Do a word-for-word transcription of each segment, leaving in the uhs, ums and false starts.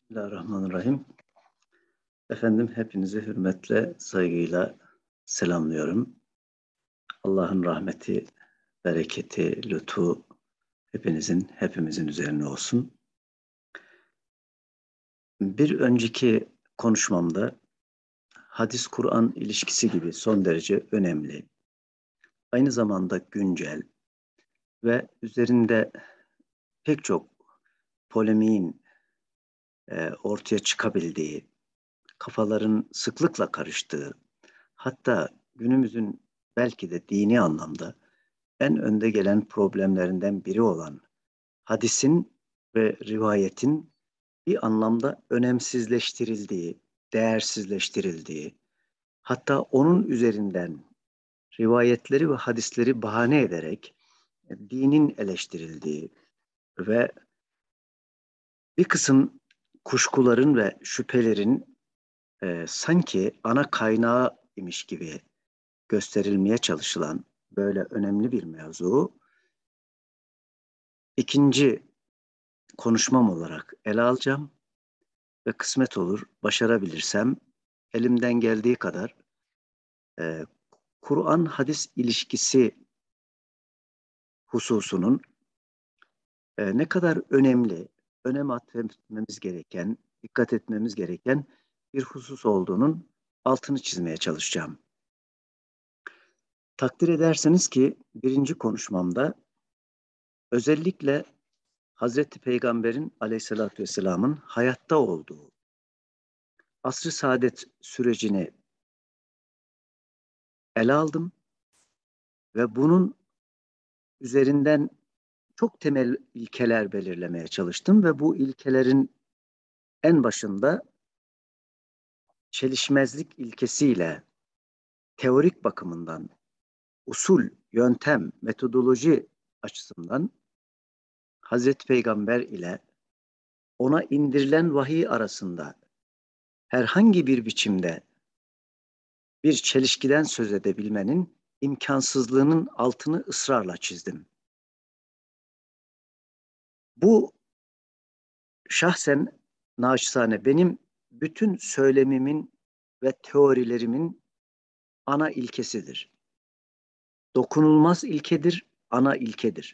Bismillahirrahmanirrahim. Efendim hepinizi hürmetle, saygıyla selamlıyorum. Allah'ın rahmeti, bereketi, lütfu hepinizin, hepimizin üzerine olsun. Bir önceki konuşmamda hadis-Kur'an ilişkisi gibi son derece önemli, aynı zamanda güncel ve üzerinde pek çok polemiğin e, ortaya çıkabildiği, kafaların sıklıkla karıştığı, hatta günümüzün belki de dini anlamda en önde gelen problemlerinden biri olan hadisin ve rivayetin bir anlamda önemsizleştirildiği, değersizleştirildiği, hatta onun üzerinden rivayetleri ve hadisleri bahane ederek dinin eleştirildiği ve bir kısım kuşkuların ve şüphelerin e, sanki ana kaynağı imiş gibi gösterilmeye çalışılan böyle önemli bir mevzu ikinci konuşmam olarak ele alacağım ve kısmet olur başarabilirsem elimden geldiği kadar e, Kur'an hadis ilişkisi hususunun e, ne kadar önemli, önem atfetmemiz gereken, dikkat etmemiz gereken bir husus olduğunun altını çizmeye çalışacağım. Takdir ederseniz ki birinci konuşmamda özellikle Hazreti Peygamber'in aleyhissalatü vesselamın hayatta olduğu asr-ı saadet sürecini ele aldım ve bunun üzerinden çok temel ilkeler belirlemeye çalıştım ve bu ilkelerin en başında çelişmezlik ilkesiyle teorik bakımından, usul, yöntem, metodoloji açısından Hazreti Peygamber ile ona indirilen vahiy arasında herhangi bir biçimde bir çelişkiden söz edebilmenin imkansızlığının altını ısrarla çizdim. Bu şahsen naçizane benim bütün söylemimin ve teorilerimin ana ilkesidir. Dokunulmaz ilkedir, ana ilkedir.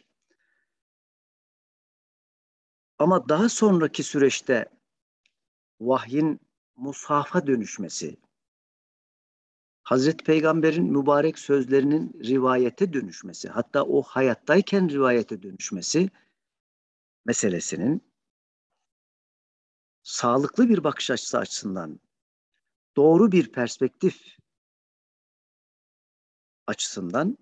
Ama daha sonraki süreçte vahyin mushafa dönüşmesi, Hazreti Peygamber'in mübarek sözlerinin rivayete dönüşmesi, hatta o hayattayken rivayete dönüşmesi meselesinin sağlıklı bir bakış açısı açısından, doğru bir perspektif açısından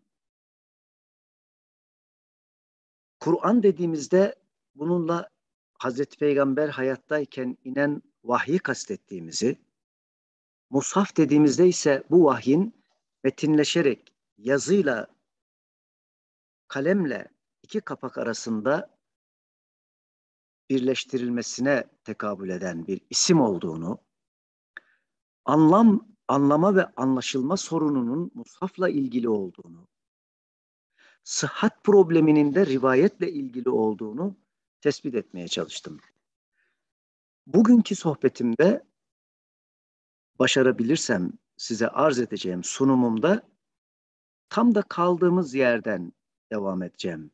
Kur'an dediğimizde bununla Hazreti Peygamber hayattayken inen vahyi kastettiğimizi, mushaf dediğimizde ise bu vahyin metinleşerek yazıyla, kalemle iki kapak arasında birleştirilmesine tekabül eden bir isim olduğunu, anlam, anlama ve anlaşılma sorununun mushafla ilgili olduğunu, sıhhat probleminin de rivayetle ilgili olduğunu tespit etmeye çalıştım. Bugünkü sohbetimde başarabilirsem size arz edeceğim sunumumda tam da kaldığımız yerden devam edeceğim.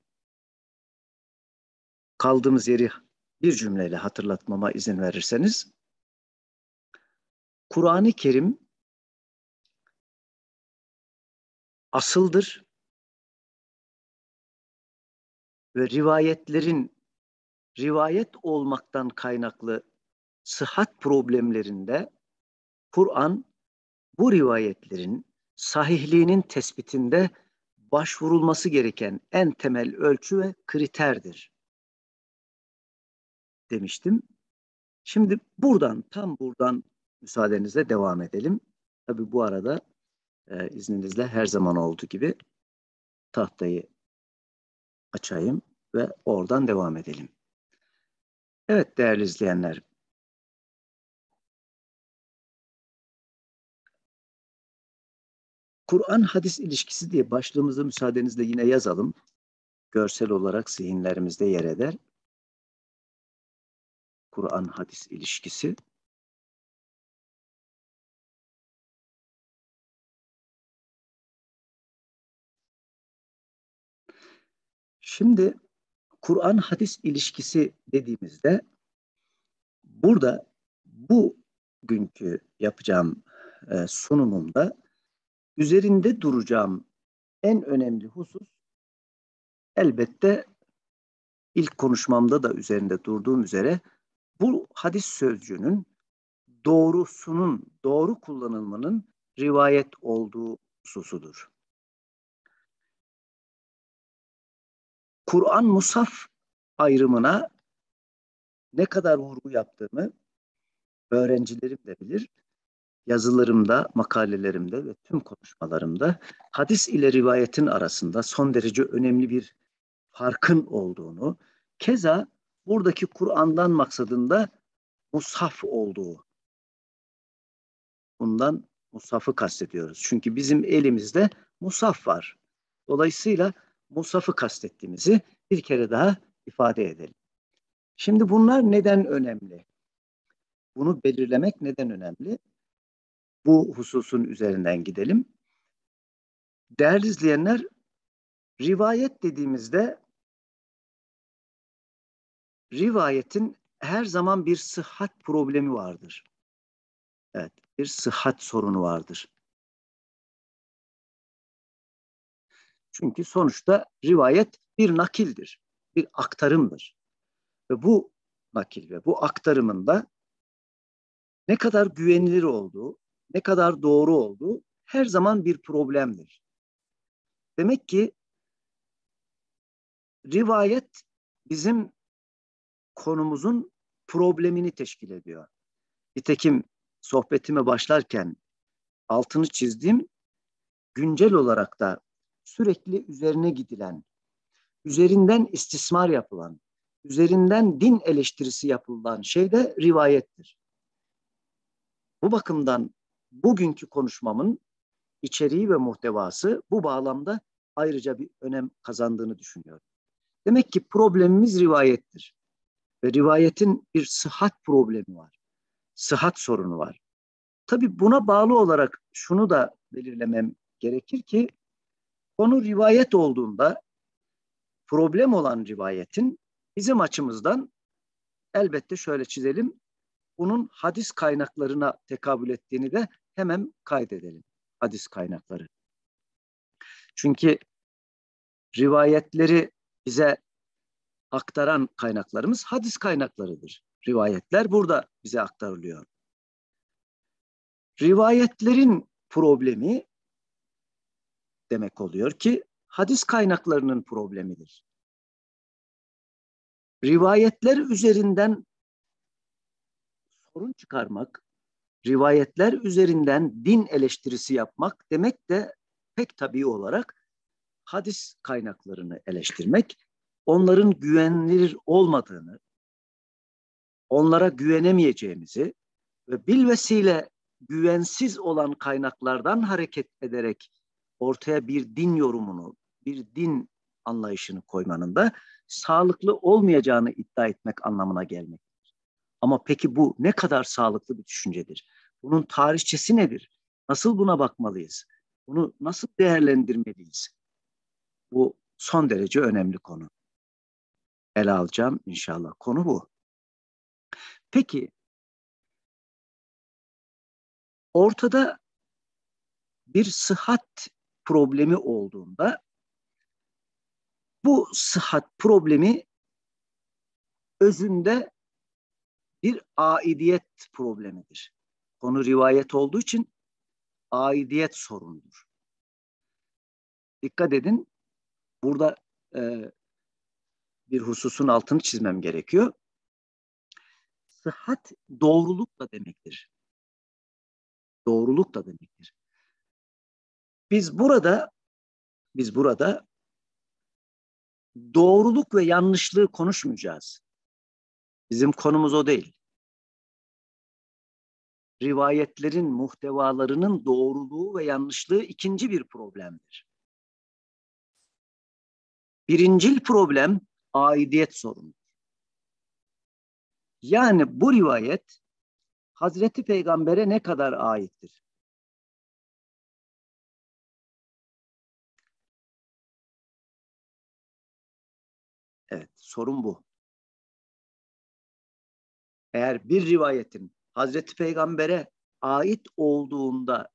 Kaldığımız yeri bir cümleyle hatırlatmama izin verirseniz, Kur'an-ı Kerim asıldır ve rivayetlerin rivayet olmaktan kaynaklı sıhhat problemlerinde Kur'an bu rivayetlerin sahihliğinin tespitinde başvurulması gereken en temel ölçü ve kriterdir demiştim. Şimdi buradan, tam buradan müsaadenizle devam edelim. Tabii bu arada e, izninizle her zaman olduğu gibi tahtayı açayım ve oradan devam edelim. Evet değerli izleyenler, Kur'an-hadis ilişkisi diye başlığımızı müsaadenizle yine yazalım. Görsel olarak zihinlerimizde yer eder. Kur'an-hadis ilişkisi. Şimdi Kur'an-hadis ilişkisi dediğimizde burada bu günkü yapacağım e, sunumumda üzerinde duracağım en önemli husus, elbette ilk konuşmamda da üzerinde durduğum üzere, bu hadis sözcüğünün doğrusunun, doğru kullanılmanın rivayet olduğu hususudur. Kur'an musaf ayrımına ne kadar vurgu yaptığımı öğrencilerim de bilir. Yazılarımda, makalelerimde ve tüm konuşmalarımda hadis ile rivayetin arasında son derece önemli bir farkın olduğunu, keza buradaki Kur'an'dan maksadında mushaf olduğu, bundan mushafı kastediyoruz. Çünkü bizim elimizde mushaf var. Dolayısıyla mushafı kastettiğimizi bir kere daha ifade edelim. Şimdi bunlar neden önemli? Bunu belirlemek neden önemli? Bu hususun üzerinden gidelim. Değerli izleyenler, rivayet dediğimizde rivayetin her zaman bir sıhhat problemi vardır. Evet, bir sıhhat sorunu vardır. Çünkü sonuçta rivayet bir nakildir, bir aktarımdır. Ve bu nakil ve bu aktarımın da ne kadar güvenilir olduğu, ne kadar doğru olduğu her zaman bir problemdir. Demek ki rivayet bizim konumuzun problemini teşkil ediyor. Nitekim sohbetime başlarken altını çizdiğim, güncel olarak da sürekli üzerine gidilen, üzerinden istismar yapılan, üzerinden din eleştirisi yapılan şey de rivayettir. Bu bakımdan bugünkü konuşmamın içeriği ve muhtevası bu bağlamda ayrıca bir önem kazandığını düşünüyorum. Demek ki problemimiz rivayettir. Ve rivayetin bir sıhhat problemi var. Sıhhat sorunu var. Tabii buna bağlı olarak şunu da belirlemem gerekir ki, konu rivayet olduğunda problem olan rivayetin bizim açımızdan elbette şöyle çizelim, bunun hadis kaynaklarına tekabül ettiğini de hemen kaydedelim. Hadis kaynakları. Çünkü rivayetleri bize aktaran kaynaklarımız hadis kaynaklarıdır. Rivayetler burada bize aktarılıyor. Rivayetlerin problemi demek oluyor ki hadis kaynaklarının problemidir. Rivayetler üzerinden sorun çıkarmak, rivayetler üzerinden din eleştirisi yapmak demek de pek tabii olarak hadis kaynaklarını eleştirmek, onların güvenilir olmadığını, onlara güvenemeyeceğimizi ve bilvesile güvensiz olan kaynaklardan hareket ederek ortaya bir din yorumunu, bir din anlayışını koymanın da sağlıklı olmayacağını iddia etmek anlamına gelmektedir. Ama peki bu ne kadar sağlıklı bir düşüncedir? Bunun tarihçesi nedir? Nasıl buna bakmalıyız? Bunu nasıl değerlendirmeliyiz? Bu son derece önemli konu. Ele alacağım inşallah. Konu bu. Peki, ortada bir sıhhat problemi olduğunda bu sıhhat problemi özünde bir aidiyet problemidir. Konu rivayet olduğu için aidiyet sorunudur. Dikkat edin, burada e, bir hususun altını çizmem gerekiyor. Sıhhat doğruluk da demektir. Doğruluk da demektir. Biz burada biz burada doğruluk ve yanlışlığı konuşmayacağız. Bizim konumuz o değil. Rivayetlerin muhtevalarının doğruluğu ve yanlışlığı ikinci bir problemdir. Birincil problem aidiyet sorunu. Yani bu rivayet Hazreti Peygamber'e ne kadar aittir? Evet, sorun bu. Eğer bir rivayetin Hazreti Peygamber'e ait olduğunda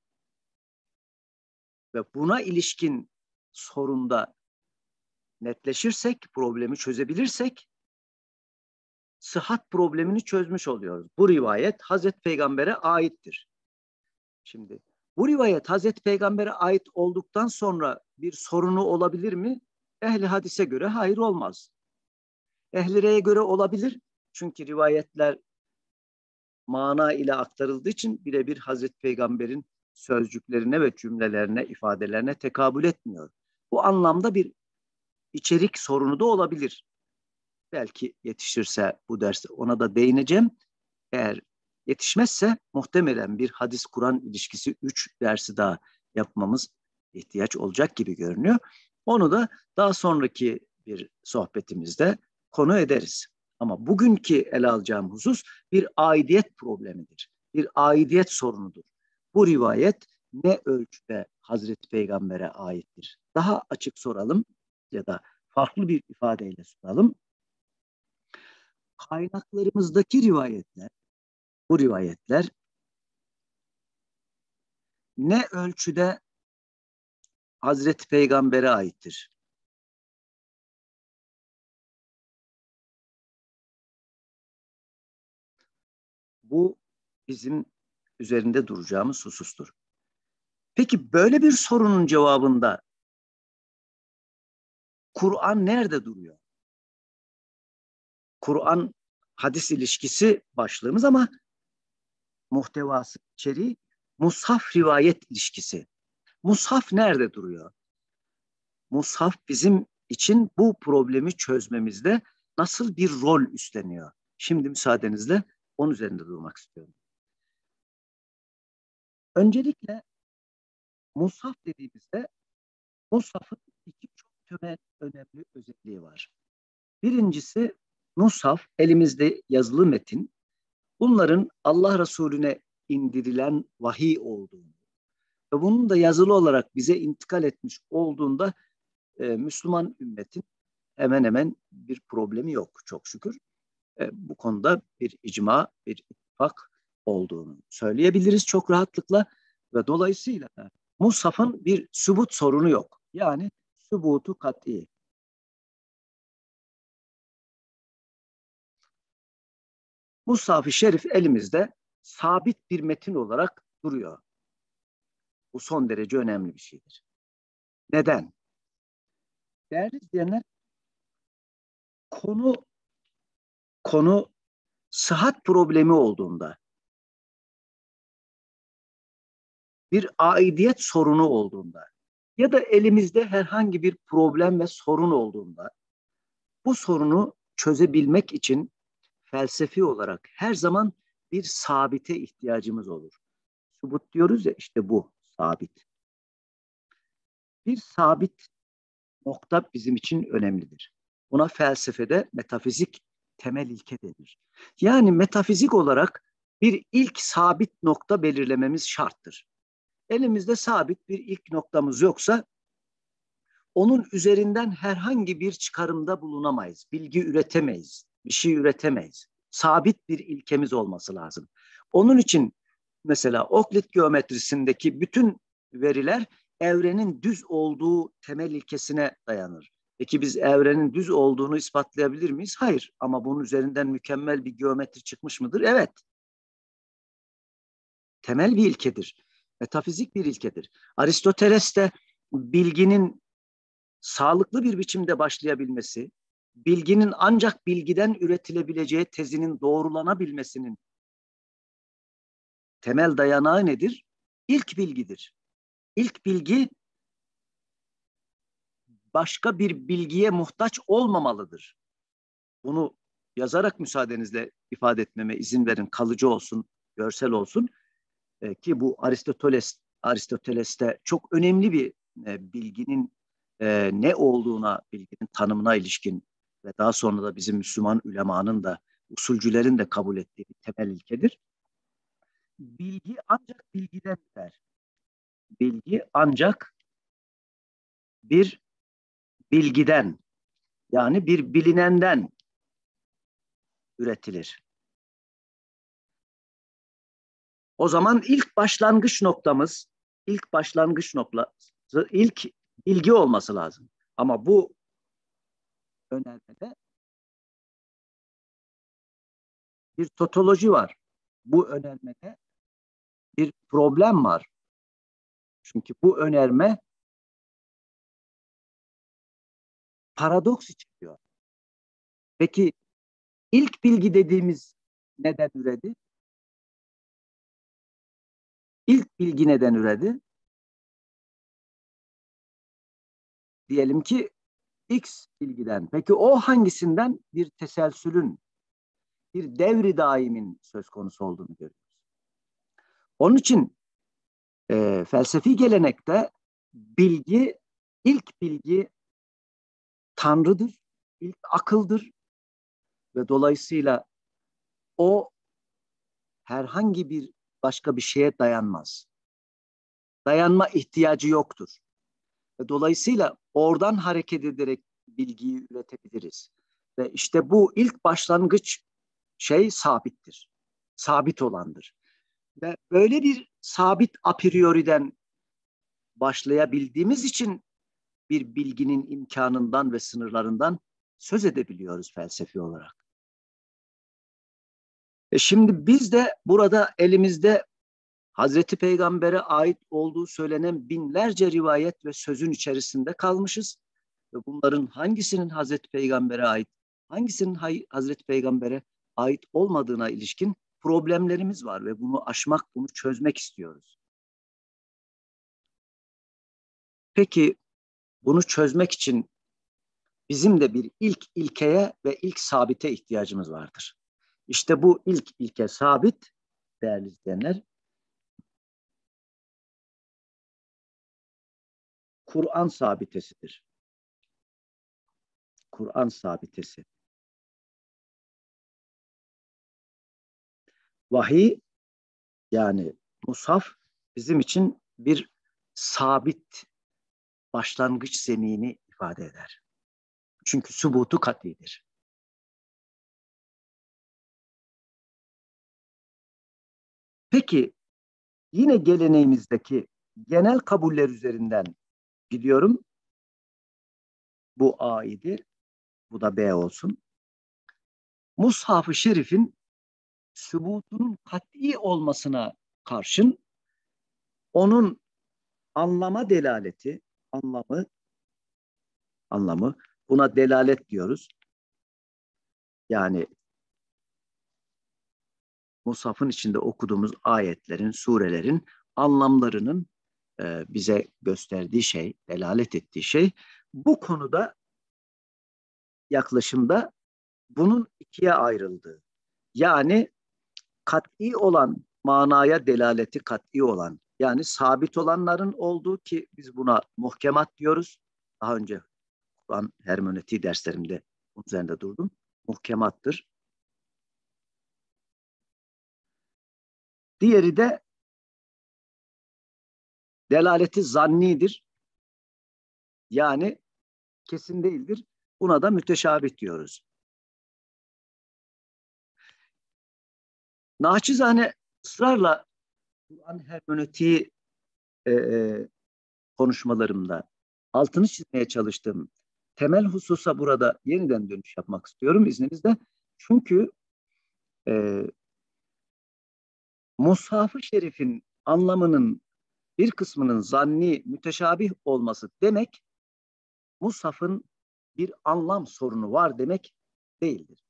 ve buna ilişkin sorunda netleşirsek, problemi çözebilirsek, sıhhat problemini çözmüş oluyoruz. Bu rivayet Hazreti Peygamber'e aittir. Şimdi bu rivayet Hazreti Peygamber'e ait olduktan sonra bir sorunu olabilir mi? Ehli hadise göre hayır, olmaz. Ehli reye göre olabilir. Çünkü rivayetler mana ile aktarıldığı için birebir Hazreti Peygamber'in sözcüklerine ve cümlelerine, ifadelerine tekabül etmiyor. Bu anlamda bir içerik sorunu da olabilir. Belki yetişirse bu derste ona da değineceğim. Eğer yetişmezse muhtemelen bir hadis-Kur'an ilişkisi üç dersi daha yapmamız ihtiyaç olacak gibi görünüyor. Onu da daha sonraki bir sohbetimizde konu ederiz. Ama bugünkü ele alacağım husus bir aidiyet problemidir. Bir aidiyet sorunudur. Bu rivayet ne ölçüde Hazreti Peygamber'e aittir? Daha açık soralım ya da farklı bir ifadeyle soralım. Kaynaklarımızdaki rivayetler, bu rivayetler ne ölçüde Hazreti Peygamber'e aittir? Bu bizim üzerinde duracağımız husustur. Peki böyle bir sorunun cevabında Kur'an nerede duruyor? Kur'an hadis ilişkisi başlığımız ama muhtevası, içeriği mushaf rivayet ilişkisi. Mushaf nerede duruyor? Mushaf bizim için bu problemi çözmemizde nasıl bir rol üstleniyor? Şimdi müsaadenizle onun üzerinde durmak istiyorum. Öncelikle mushaf dediğimizde mushafın iki çok temel önemli özelliği var. Birincisi mushaf, elimizde yazılı metin. Bunların Allah Resulüne indirilen vahiy olduğunu ve bunun da yazılı olarak bize intikal etmiş olduğunda e, Müslüman ümmetin hemen hemen bir problemi yok çok şükür. E, bu konuda bir icma, bir ittifak olduğunu söyleyebiliriz çok rahatlıkla ve dolayısıyla Mushaf'ın bir sübut sorunu yok. Yani sübutu kat'i. Mushaf-ı Şerif elimizde sabit bir metin olarak duruyor. Bu son derece önemli bir şeydir. Neden? Değerli izleyenler, konu konu sıhhat problemi olduğunda, bir aidiyet sorunu olduğunda ya da elimizde herhangi bir problem ve sorun olduğunda bu sorunu çözebilmek için felsefi olarak her zaman bir sabite ihtiyacımız olur. Subut diyoruz ya, işte bu sabit. Bir sabit nokta bizim için önemlidir. Buna felsefede metafizik temel ilke denir. Yani metafizik olarak bir ilk sabit nokta belirlememiz şarttır. Elimizde sabit bir ilk noktamız yoksa onun üzerinden herhangi bir çıkarımda bulunamayız. Bilgi üretemeyiz, bir şey üretemeyiz. Sabit bir ilkemiz olması lazım. Onun için mesela Oklit geometrisindeki bütün veriler evrenin düz olduğu temel ilkesine dayanır. Peki biz evrenin düz olduğunu ispatlayabilir miyiz? Hayır. Ama bunun üzerinden mükemmel bir geometri çıkmış mıdır? Evet. Temel bir ilkedir. Metafizik bir ilkedir. Aristoteles de bilginin sağlıklı bir biçimde başlayabilmesi, bilginin ancak bilgiden üretilebileceği tezinin doğrulanabilmesinin temel dayanağı nedir? İlk bilgidir. İlk bilgi başka bir bilgiye muhtaç olmamalıdır. Bunu yazarak müsaadenizle ifade etmeme izin verin, kalıcı olsun, görsel olsun. E, ki bu Aristoteles Aristoteles'te çok önemli bir e, bilginin e, ne olduğuna, bilginin tanımına ilişkin ve daha sonra da bizim Müslüman ülemanın da usulcülerin de kabul ettiği bir temel ilkedir. Bilgi ancak bilgiden der. Bilgi ancak bir bilgiden, yani bir bilinenden üretilir. O zaman ilk başlangıç noktamız, ilk başlangıç noktası, ilk bilgi olması lazım. Ama bu önermede bir totoloji var. Bu önermede bir problem var. Çünkü bu önerme paradoks içeriyor. Peki ilk bilgi dediğimiz neden üredi? İlk bilgi neden üredi? Diyelim ki X bilgiden. Peki o hangisinden? Bir teselsülün, bir devri daimin söz konusu olduğunu görüyoruz. Onun için e, felsefi gelenekte bilgi, ilk bilgi Tanrı'dır, ilk akıldır ve dolayısıyla o herhangi bir başka bir şeye dayanmaz. Dayanma ihtiyacı yoktur. Ve dolayısıyla oradan hareket ederek bilgiyi üretebiliriz. Ve işte bu ilk başlangıç şey sabittir. Sabit olandır. Ve böyle bir sabit a priori'den başlayabildiğimiz için bir bilginin imkanından ve sınırlarından söz edebiliyoruz felsefi olarak. E şimdi biz de burada elimizde Hazreti Peygamber'e ait olduğu söylenen binlerce rivayet ve sözün içerisinde kalmışız. Ve bunların hangisinin Hazreti Peygamber'e ait, hangisinin Hazreti Peygamber'e ait olmadığına ilişkin problemlerimiz var ve bunu aşmak, bunu çözmek istiyoruz. Peki bunu çözmek için bizim de bir ilk ilkeye ve ilk sabite ihtiyacımız vardır. İşte bu ilk ilke sabit, değerli izleyenler, Kur'an sabitesidir. Kur'an sabitesi. Vahiy, yani mushaf, bizim için bir sabit başlangıç zemini ifade eder. Çünkü sübutu kat'idir. Peki yine geleneğimizdeki genel kabuller üzerinden gidiyorum. Bu A idi. Bu da B olsun. Mushaf-ı Şerif'in sübutunun kat'i olmasına karşın onun anlama delaleti, anlamı, anlamı buna delalet diyoruz. Yani Mushaf'ın içinde okuduğumuz ayetlerin, surelerin anlamlarının e, bize gösterdiği şey, delalet ettiği şey. Bu konuda yaklaşımda bunun ikiye ayrıldığı. Yani kat'i olan manaya delaleti kat'i olan, yani sabit olanların olduğu ki biz buna muhkemat diyoruz. Daha önce Kur'an hermenötiği derslerimde bunun üzerinde durdum. Muhkemattır. Diğeri de delaleti zannidir. Yani kesin değildir. Buna da müteşabih diyoruz. Naçizane ısrarla Kur'an hermenötiği e, e, konuşmalarımda altını çizmeye çalıştığım temel hususa burada yeniden dönüş yapmak istiyorum izninizle. Çünkü e, Mushaf-ı Şerif'in anlamının bir kısmının zanni, müteşabih olması demek, Mushaf'ın bir anlam sorunu var demek değildir.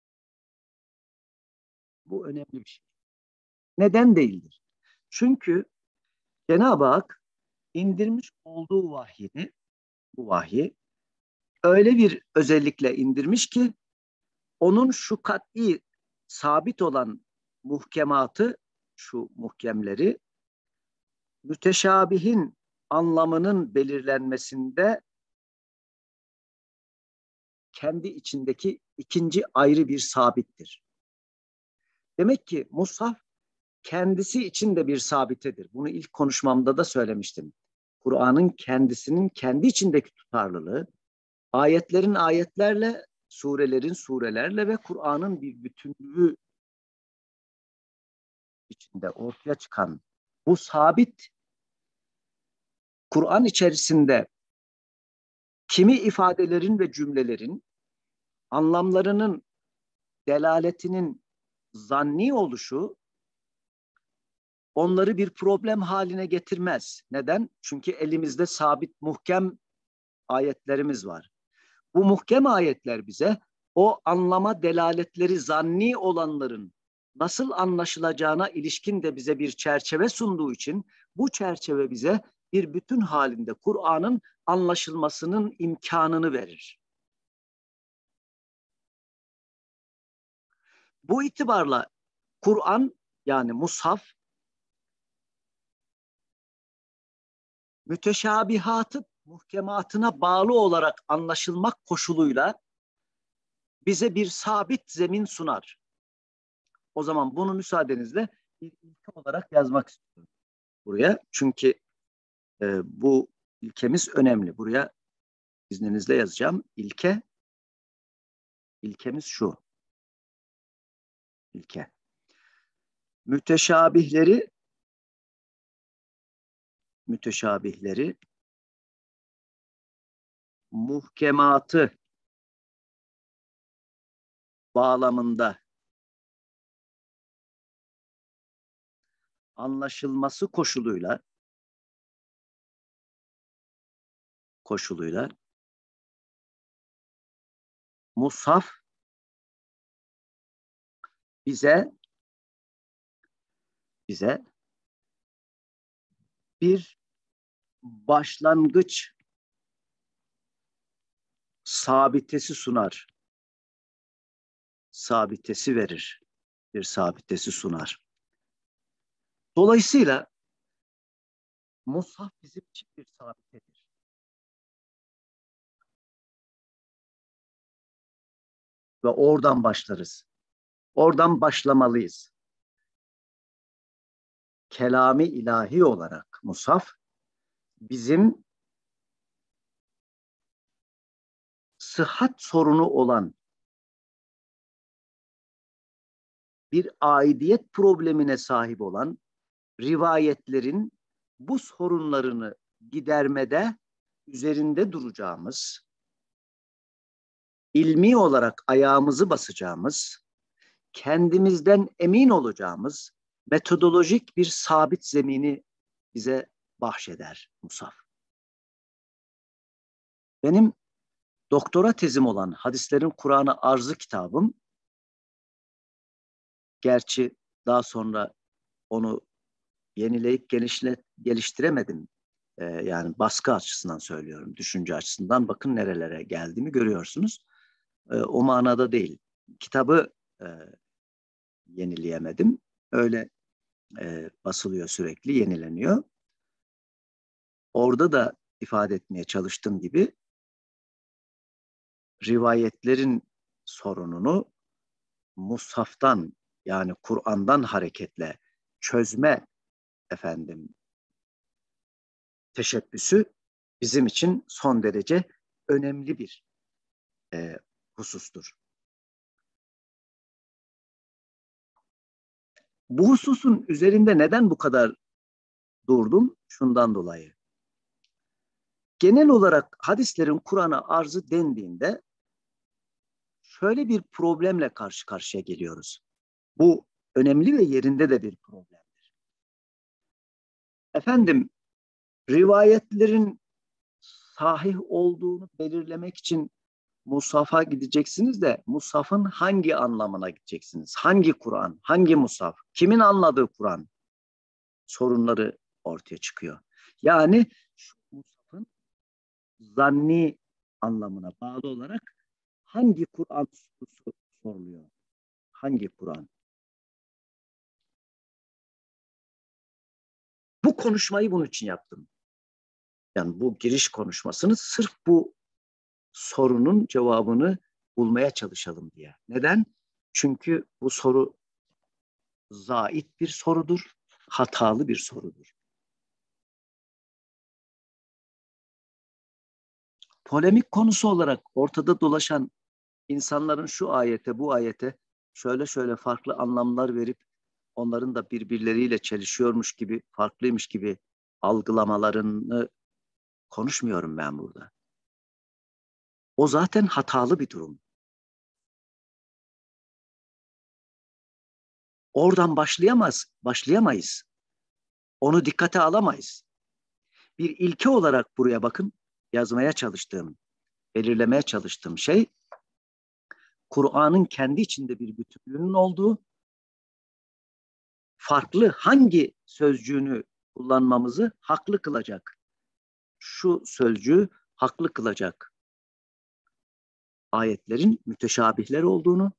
Bu önemli bir şey. Neden değildir? Çünkü Cenab-ı Hak indirmiş olduğu vahyini, bu vahyi öyle bir özellikle indirmiş ki onun şu kat'i sabit olan muhkematı, şu muhkemleri müteşabihin anlamının belirlenmesinde kendi içindeki ikinci ayrı bir sabittir. Demek ki mushaf kendisi için de bir sabitedir. Bunu ilk konuşmamda da söylemiştim. Kur'an'ın kendisinin kendi içindeki tutarlılığı, ayetlerin ayetlerle, surelerin surelerle ve Kur'an'ın bir bütünlüğü içinde ortaya çıkan bu sabit Kur'an içerisinde kimi ifadelerin ve cümlelerin anlamlarının delaletinin zanni oluşu onları bir problem haline getirmez. Neden? Çünkü elimizde sabit, muhkem ayetlerimiz var. Bu muhkem ayetler bize o anlama delaletleri zanni olanların nasıl anlaşılacağına ilişkin de bize bir çerçeve sunduğu için bu çerçeve bize bir bütün halinde Kur'an'ın anlaşılmasının imkanını verir. Bu itibarla Kur'an yani mushaf müteşabihatı muhkematına bağlı olarak anlaşılmak koşuluyla bize bir sabit zemin sunar. O zaman bunu müsaadenizle bir ilke olarak yazmak istiyorum buraya. Çünkü e, bu ilkemiz önemli. Buraya izninizle yazacağım. İlke, ilkemiz şu. İlke. Müteşabihleri müteşabihleri muhkematı bağlamında anlaşılması koşuluyla koşuluyla mushaf bize bize bir başlangıç sabitesi sunar. Sabitesi verir. Bir sabitesi sunar. Dolayısıyla mushaf bizim için bir sabitedir. Ve oradan başlarız. Oradan başlamalıyız. Kelami ilahi olarak mushaf bizim sıhhat sorunu olan bir aidiyet problemine sahip olan rivayetlerin bu sorunlarını gidermede üzerinde duracağımız, ilmi olarak ayağımızı basacağımız, kendimizden emin olacağımız metodolojik bir sabit zemini bize bahşeder mushaf. Benim doktora tezim olan Hadislerin Kur'an'a Arzı kitabım, gerçi daha sonra onu yenileyip genişle, geliştiremedim. Ee, yani baskı açısından söylüyorum, düşünce açısından bakın nerelere geldiğimi görüyorsunuz. Ee, o manada değil. Kitabı e, yenileyemedim. Öyle e, basılıyor sürekli, yenileniyor. Orada da ifade etmeye çalıştığım gibi rivayetlerin sorununu mushaftan yani Kur'an'dan hareketle çözme efendim teşebbüsü bizim için son derece önemli bir e, husustur. Bu hususun üzerinde neden bu kadar durdum? Şundan dolayı. Genel olarak hadislerin Kur'an'a arzı dendiğinde şöyle bir problemle karşı karşıya geliyoruz. Bu önemli ve yerinde de bir problemdir. Efendim, rivayetlerin sahih olduğunu belirlemek için Musaf'a gideceksiniz de Musaf'ın hangi anlamına gideceksiniz? Hangi Kur'an? Hangi Musaf? Kimin anladığı Kur'an? Sorunları ortaya çıkıyor. Yani şu Musaf'ın zanni anlamına bağlı olarak hangi Kur'an sorusu soruluyor? Hangi Kur'an? Bu konuşmayı bunun için yaptım. Yani bu giriş konuşmasını sırf bu sorunun cevabını bulmaya çalışalım diye. Neden? Çünkü bu soru zait bir sorudur, hatalı bir sorudur. Polemik konusu olarak ortada dolaşan insanların şu ayete, bu ayete şöyle şöyle farklı anlamlar verip onların da birbirleriyle çelişiyormuş gibi, farklıymış gibi algılamalarını konuşmuyorum ben burada. O zaten hatalı bir durum. Oradan başlayamaz, başlayamayız. Onu dikkate alamayız. Bir ilke olarak buraya bakın, yazmaya çalıştığım, belirlemeye çalıştığım şey, Kur'an'ın kendi içinde bir bütünlüğünün olduğu, farklı hangi sözcüğünü kullanmamızı haklı kılacak, şu sözcüğü haklı kılacak ayetlerin müteşabihler olduğunu,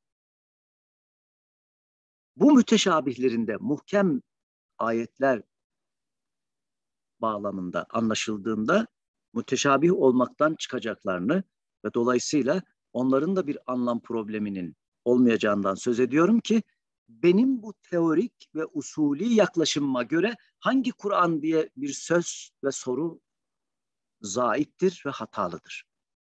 bu müteşabihlerinde muhkem ayetler bağlamında anlaşıldığında müteşabih olmaktan çıkacaklarını ve dolayısıyla onların da bir anlam probleminin olmayacağından söz ediyorum ki benim bu teorik ve usulî yaklaşımıma göre hangi Kur'an diye bir söz ve soru zaittir ve hatalıdır.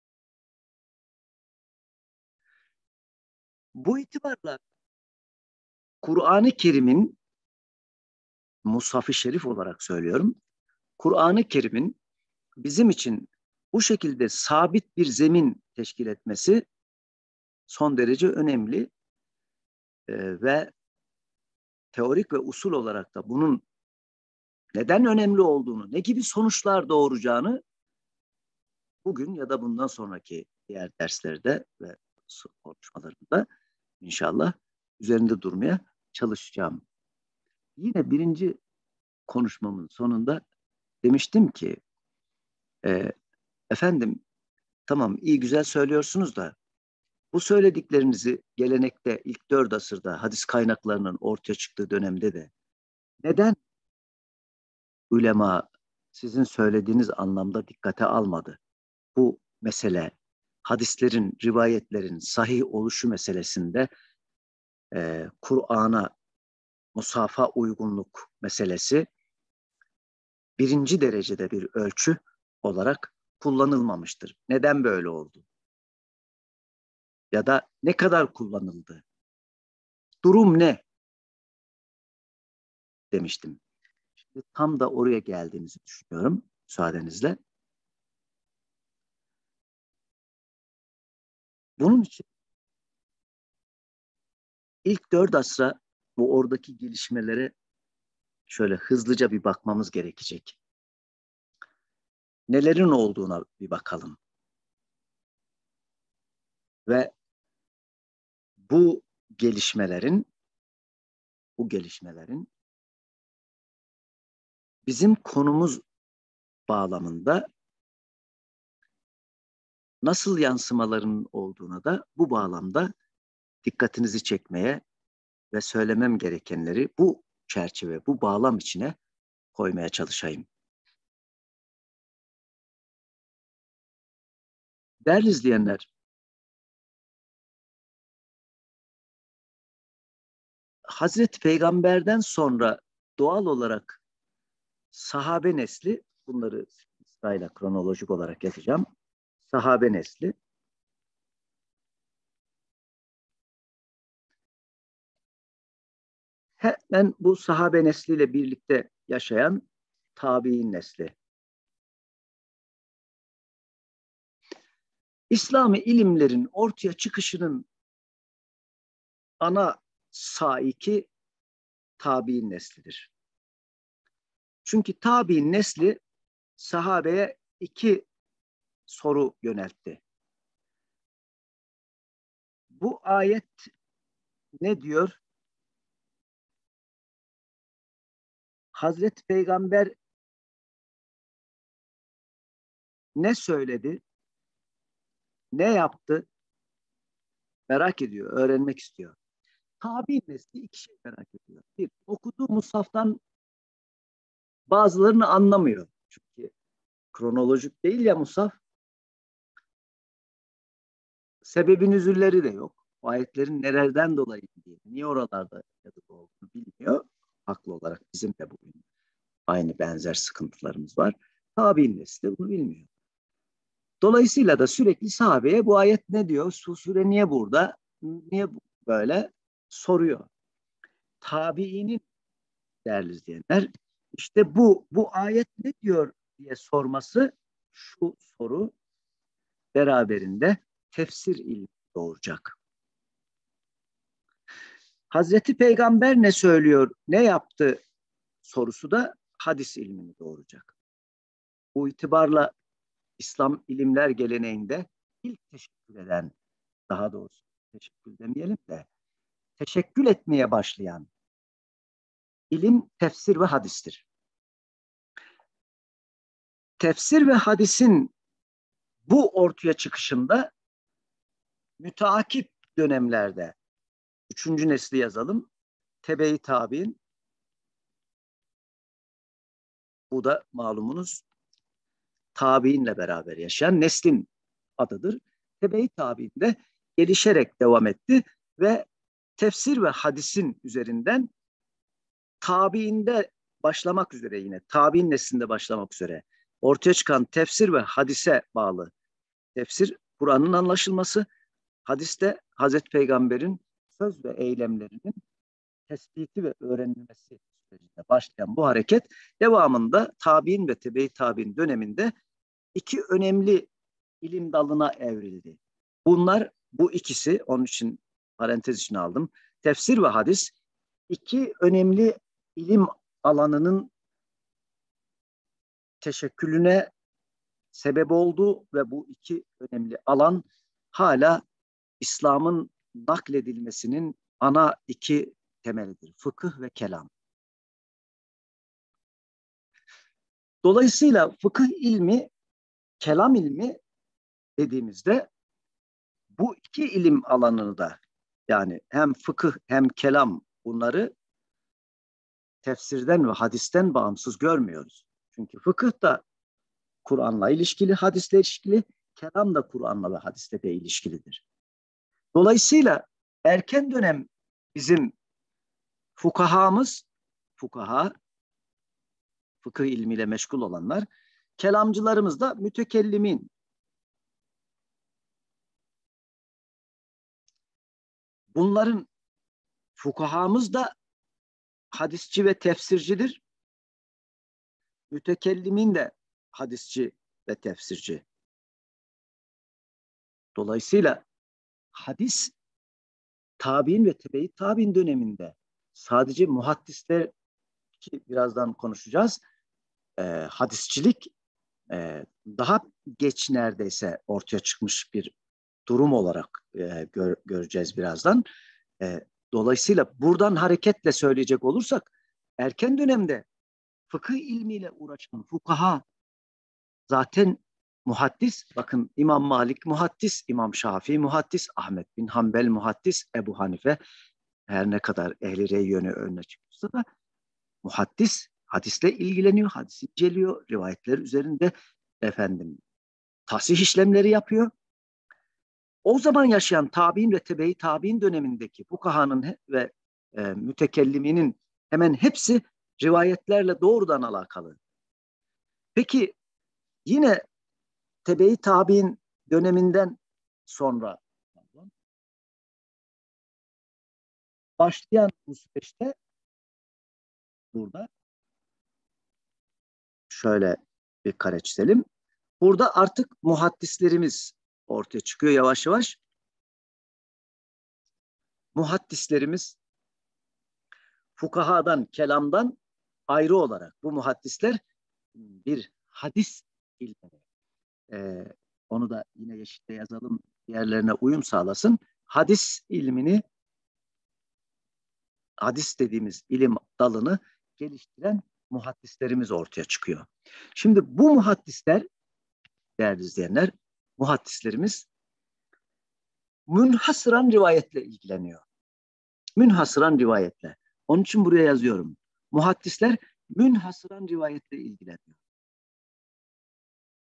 Bu itibarla Kur'an-ı Kerim'in, Mushaf-ı Şerif olarak söylüyorum, Kur'an-ı Kerim'in bizim için bu şekilde sabit bir zemin teşkil etmesi son derece önemli ee, ve teorik ve usul olarak da bunun neden önemli olduğunu, ne gibi sonuçlar doğuracağını bugün ya da bundan sonraki diğer derslerde ve konuşmalarında inşallah üzerinde durmaya çalışacağım. Yine birinci konuşmamın sonunda demiştim ki e, efendim tamam iyi güzel söylüyorsunuz da bu söylediklerinizi gelenekte ilk dört asırda hadis kaynaklarının ortaya çıktığı dönemde de neden ulema sizin söylediğiniz anlamda dikkate almadı? Bu mesele hadislerin, rivayetlerin sahih oluşu meselesinde e, Kur'an'a, musafa uygunluk meselesi birinci derecede bir ölçü olarak kullanılmamıştır. Neden böyle oldu? Ya da ne kadar kullanıldı? Durum ne? Demiştim. Şimdi tam da oraya geldiğimizi düşünüyorum müsaadenizle. Bunun için ilk dört asra bu oradaki gelişmelere şöyle hızlıca bir bakmamız gerekecek. Nelerin olduğuna bir bakalım. Ve bu gelişmelerin bu gelişmelerin bizim konumuz bağlamında nasıl yansımaların olduğuna da bu bağlamda dikkatinizi çekmeye ve söylemem gerekenleri bu çerçeve, bu bağlam içine koymaya çalışayım. Değerli izleyenler, Hazreti Peygamber'den sonra doğal olarak sahabe nesli, bunları sırayla kronolojik olarak yazacağım. Sahabe nesli, hemen bu sahabe nesliyle birlikte yaşayan tabi'in nesli. İslami ilimlerin ortaya çıkışının ana saiki tabi'in neslidir. Çünkü tabi'in nesli sahabeye iki soru yöneltti. Bu ayet ne diyor? Hazreti Peygamber ne söyledi? Ne yaptı? Merak ediyor, öğrenmek istiyor. Tabi nesli iki şey merak ediyor. Bir, okuduğu mushaftan bazılarını anlamıyor. Çünkü kronolojik değil ya mushaf. Sebebi nüzulleri de yok. o ayetlerin nelerden dolayı indiğini, niye oralarda yazılı olduğunu bilmiyor. Haklı olarak bizim de bugün aynı benzer sıkıntılarımız var. Tabi'in nesli bunu bilmiyor. Dolayısıyla da sürekli sahabeye bu ayet ne diyor? Su sure niye burada? Niye böyle? Soruyor. Tabiinin, değerli izleyenler, işte bu bu ayet ne diyor diye sorması, şu soru beraberinde tefsir ilmi doğuracak. Hazreti Peygamber ne söylüyor, ne yaptı sorusu da hadis ilmini doğuracak. Bu itibarla İslam ilimler geleneğinde ilk teşekkül eden, daha doğrusu teşekkül demeyelim de teşekkül etmeye başlayan ilim tefsir ve hadistir. Tefsir ve hadisin bu ortaya çıkışında müteakip dönemlerde, üçüncü nesli yazalım, tebe-i tabi'in, bu da malumunuz tabi'inle beraber yaşayan neslin adıdır. Tebe-i tabi'in de gelişerek devam etti ve tefsir ve hadisin üzerinden tabi'inde başlamak üzere, yine tabi'in neslinde başlamak üzere ortaya çıkan tefsir ve hadise bağlı. Tefsir, Kur'an'ın anlaşılması, hadiste Hazreti Peygamber'in söz ve eylemlerinin tespiti ve öğrenilmesi sürecinde başlayan bu hareket devamında tabi'in ve tebe-i tabi'in döneminde iki önemli ilim dalına evrildi. Bunlar, bu ikisi, onun için parantez içine aldım. Tefsir ve hadis iki önemli ilim alanının teşekkülüne sebep oldu ve bu iki önemli alan hala İslam'ın nakledilmesinin ana iki temelidir. Fıkıh ve kelam. Dolayısıyla fıkıh ilmi, kelam ilmi dediğimizde bu iki ilim alanını da, yani hem fıkıh hem kelam, bunları tefsirden ve hadisten bağımsız görmüyoruz. Çünkü fıkıh da Kur'an'la ilişkili, hadisle ilişkili, kelam da Kur'an'la ve hadisle de ilişkilidir. Dolayısıyla erken dönem bizim fukahamız, fukaha, fıkıh ilmiyle meşgul olanlar, kelamcılarımız da mütekellimin. Bunların, fukahamız da hadisçi ve tefsircidir. Mütekellimin de hadisçi ve tefsirci. Dolayısıyla hadis, tabi'in ve tebe-i tabi'in döneminde sadece muhaddisler, ki birazdan konuşacağız, e, hadisçilik e, daha geç neredeyse ortaya çıkmış bir durum olarak e, gör, göreceğiz birazdan. E, dolayısıyla buradan hareketle söyleyecek olursak, erken dönemde fıkıh ilmiyle uğraşan fukaha zaten muhaddis. Bakın, İmam Malik muhaddis, İmam Şafii muhaddis, Ahmet bin Hanbel muhaddis, Ebu Hanife her ne kadar ehli rey yönü önüne çıkmışsa da muhaddis, hadisle ilgileniyor, hadis inceliyor, rivayetler üzerinde efendim tasih işlemleri yapıyor. O zaman yaşayan tabi'in ve tebe-i tabi'in dönemindeki fukahanın ve e, mütekelliminin hemen hepsi rivayetlerle doğrudan alakalı. Peki yine tebe-i tabi'in döneminden sonra başlayan bu süreçte, burada şöyle bir kare çizelim. Burada artık muhaddislerimiz ortaya çıkıyor yavaş yavaş. Muhaddislerimiz fukahadan, kelamdan ayrı olarak, bu muhaddisler bir hadis ilmi. Ee, onu da yine yeşille yazalım, diğerlerine uyum sağlasın. Hadis ilmini, hadis dediğimiz ilim dalını geliştiren muhaddislerimiz ortaya çıkıyor. Şimdi bu muhaddisler, değerli izleyenler, muhaddislerimiz münhasıran rivayetle ilgileniyor. Münhasıran rivayetle. Onun için buraya yazıyorum. Muhaddisler münhasıran rivayetle ilgileniyor.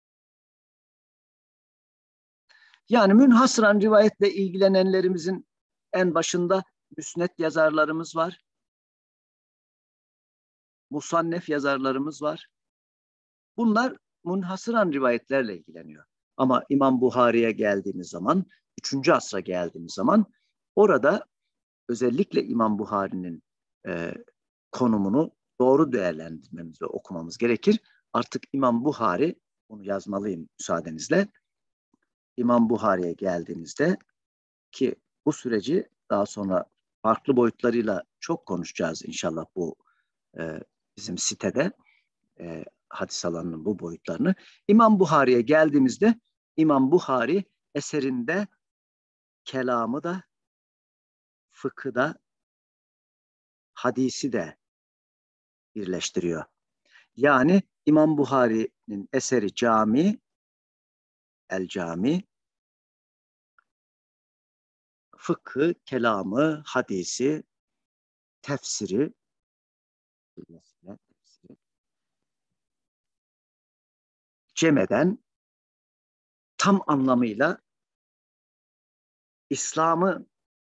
Yani münhasıran rivayetle ilgilenenlerimizin en başında müsned yazarlarımız var. Musannef yazarlarımız var. Bunlar munhasıran rivayetlerle ilgileniyor. Ama İmam Buhari'ye geldiğimiz zaman, üçüncü asra geldiğimiz zaman orada özellikle İmam Buhari'nin e, konumunu doğru değerlendirmemiz ve okumamız gerekir. Artık İmam Buhari, bunu yazmalıyım müsaadenizle. İmam Buhari'ye geldiğimizde ki bu süreci daha sonra farklı boyutlarıyla çok konuşacağız inşallah bu e, bizim sitede e, hadis alanının bu boyutlarını. İmam Buhari'ye geldiğimizde İmam Buhari eserinde kelamı da, fıkhı da, hadisi de birleştiriyor. Yani İmam Buhari'nin eseri Cami, El Cami, fıkhı, kelamı, hadisi, tefsiri, cem eden tam anlamıyla İslam'ı,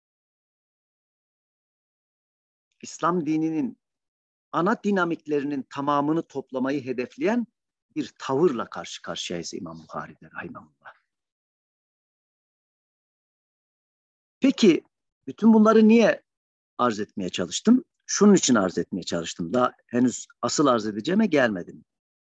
İslam dininin ana dinamiklerinin tamamını toplamayı hedefleyen bir tavırla karşı karşıyayız İmam Buhari'de rahimahullah. Peki bütün bunları niye arz etmeye çalıştım? Şunun için arz etmeye çalıştım. Daha henüz asıl arz edeceğime gelmedim.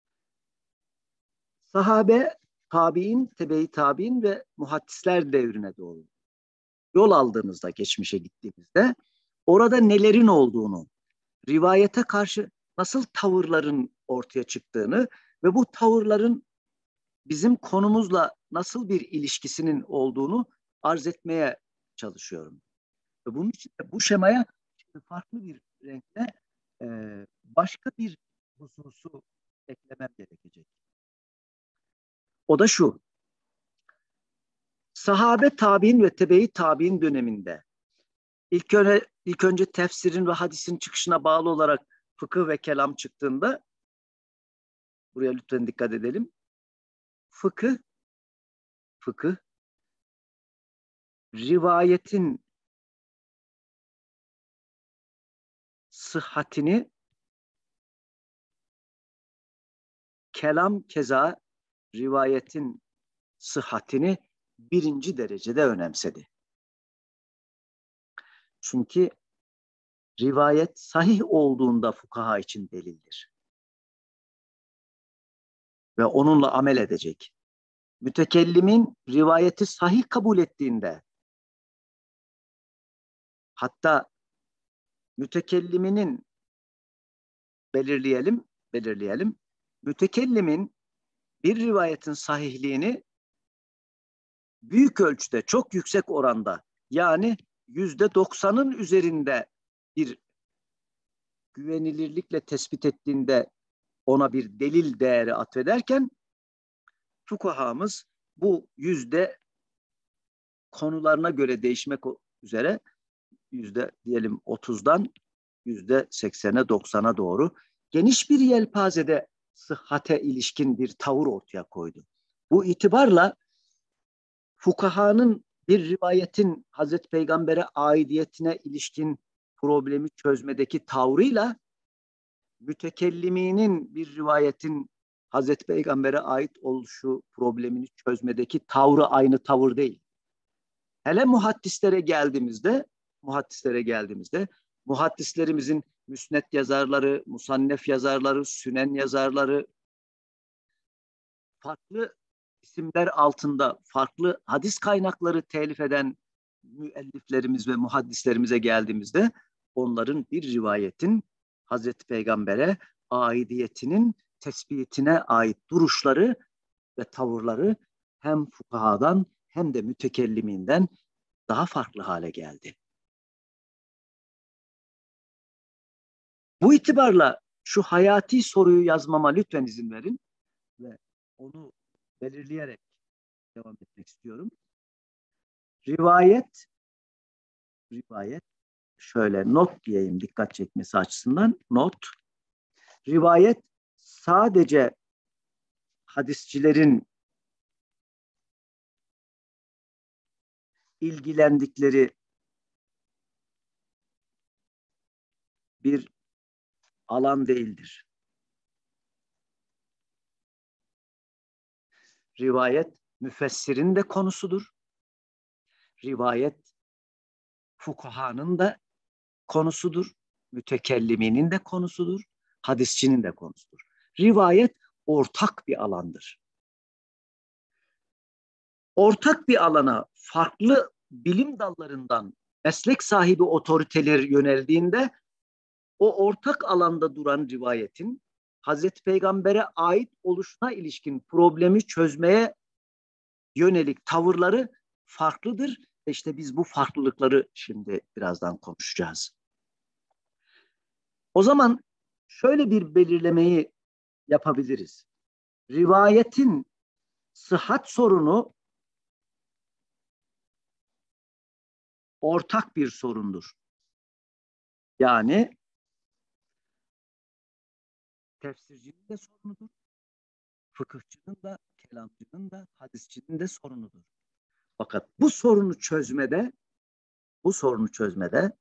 Sahabe, tabi'in, tebe-i tabi'in ve muhaddisler devrine doğru yol aldığımızda, geçmişe gittiğimizde orada nelerin olduğunu, rivayete karşı nasıl tavırların ortaya çıktığını ve bu tavırların bizim konumuzla nasıl bir ilişkisinin olduğunu arz etmeye çalışıyorum. Ve bunun için de bu şemaya farklı bir renkle e, başka bir hususu eklemem gerekecek. O da şu. Sahabe tabi'in ve tebe-i tabi'in döneminde ilk önce, ilk önce tefsirin ve hadisin çıkışına bağlı olarak fıkıh ve kelam çıktığında, buraya lütfen dikkat edelim. Fıkıh, fıkıh, rivayetin sıhhatini, kelam keza rivayetin sıhhatini birinci derecede önemsedi. Çünkü rivayet sahih olduğunda fukaha için delildir. Ve onunla amel edecek. Mütekellimin rivayeti sahih kabul ettiğinde, hatta mütekelliminin belirleyelim, belirleyelim. Mütekellimin bir rivayetin sahihliğini büyük ölçüde, çok yüksek oranda, yani yüzde doksanın üzerinde bir güvenilirlikle tespit ettiğinde ona bir delil değeri atfederken fukahamız bu yüzde konularına göre değişmek üzere yüzde diyelim otuzdan yüzde seksene doksana doğru geniş bir yelpazede sıhhate ilişkin bir tavır ortaya koydu. Bu itibarla fukahanın bir rivayetin Hazreti Peygamber'e aidiyetine ilişkin problemi çözmedeki tavrıyla mütekelliminin bir rivayetin Hazreti Peygamber'e ait oluşu problemini çözmedeki tavrı aynı tavır değil. Hele muhaddislere geldiğimizde, muhaddislere geldiğimizde, muhaddislerimizin müsned yazarları, musannef yazarları, sünen yazarları, farklı isimler altında farklı hadis kaynakları telif eden müelliflerimiz ve muhaddislerimize geldiğimizde onların bir rivayetin Hazreti Peygamber'e aidiyetinin tespitine ait duruşları ve tavırları hem fukahadan hem de mütekelliminden daha farklı hale geldi. Bu itibarla şu hayati soruyu yazmama lütfen izin verin ve onu belirleyerek devam etmek istiyorum. Rivayet, rivayet, şöyle not diyeyim dikkat çekmesi açısından, not. Rivayet sadece hadisçilerin ilgilendikleri bir alan değildir. Rivayet müfessirin de konusudur. Rivayet fukahanın da konusudur. Mütekelliminin de konusudur. Hadisçinin de konusudur. Rivayet ortak bir alandır. Ortak bir alana farklı bilim dallarından meslek sahibi otoriteler yöneldiğinde o ortak alanda duran rivayetin Hazreti Peygamber'e ait oluşuna ilişkin problemi çözmeye yönelik tavırları farklıdır. İşte biz bu farklılıkları şimdi birazdan konuşacağız. O zaman şöyle bir belirlemeyi yapabiliriz. Rivayetin sıhhat sorunu ortak bir sorundur. Yani tefsircinin de sorunudur, fıkıhçının da, kelamcının da, hadisçinin de sorunudur. Fakat bu sorunu çözmede, bu sorunu çözmede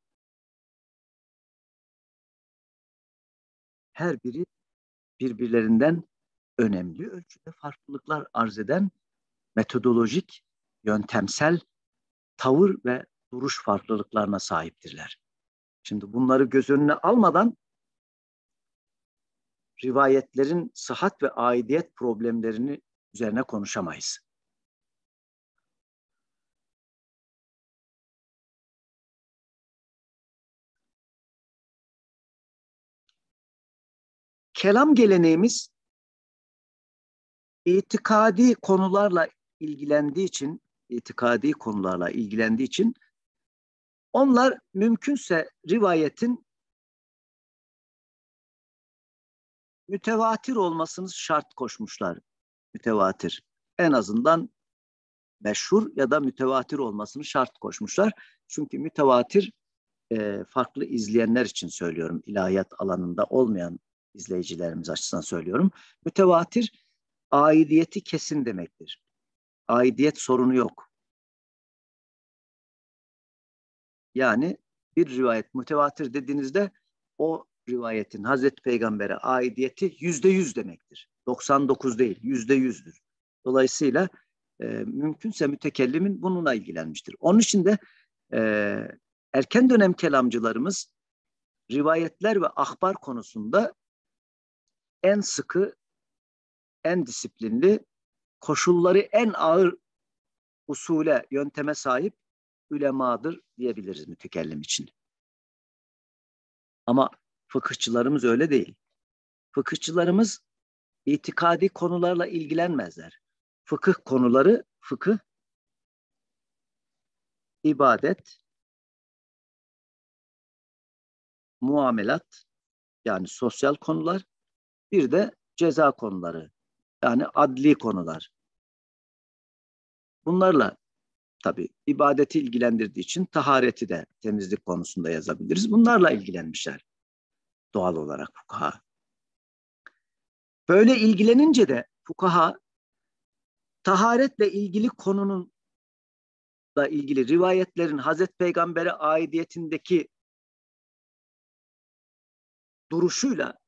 her biri birbirlerinden önemli ölçüde farklılıklar arz eden metodolojik, yöntemsel tavır ve duruş farklılıklarına sahiptirler. Şimdi bunları göz önüne almadan rivayetlerin sıhhat ve aidiyet problemlerini üzerine konuşamayız. Kelam geleneğimiz itikadi konularla ilgilendiği için, itikadi konularla ilgilendiği için onlar mümkünse rivayetin mütevatir olmasını şart koşmuşlar. Mütevatir. En azından meşhur ya da mütevatir olmasını şart koşmuşlar. Çünkü mütevatir e, farklı izleyenler için söylüyorum. İlahiyat alanında olmayan izleyicilerimiz açısından söylüyorum. Mütevatir aidiyeti kesin demektir. Aidiyet sorunu yok. Yani bir rivayet mütevatir dediğinizde o rivayetin Hazreti Peygamber'e aidiyeti yüzde yüz demektir. doksan dokuz değil, yüzde yüzdür. Dolayısıyla e, mümkünse mütekellimin bununla ilgilenmiştir. Onun için de e, erken dönem kelamcılarımız rivayetler ve ahbar konusunda en sıkı, en disiplinli, koşulları en ağır usule, yönteme sahip ülemadır diyebiliriz mütekellim için. Ama fıkıhçılarımız öyle değil. Fıkıhçılarımız itikadi konularla ilgilenmezler. Fıkıh konuları, fıkıh, ibadet, muamelat, yani sosyal konular, bir de ceza konuları, yani adli konular. Bunlarla tabii ibadeti ilgilendirdiği için tahareti de temizlik konusunda yazabiliriz. Bunlarla ilgilenmişler doğal olarak fukaha. Böyle ilgilenince de fukaha taharetle ilgili konunun da ilgili rivayetlerin Hazreti Peygamber'e aidiyetindeki duruşuyla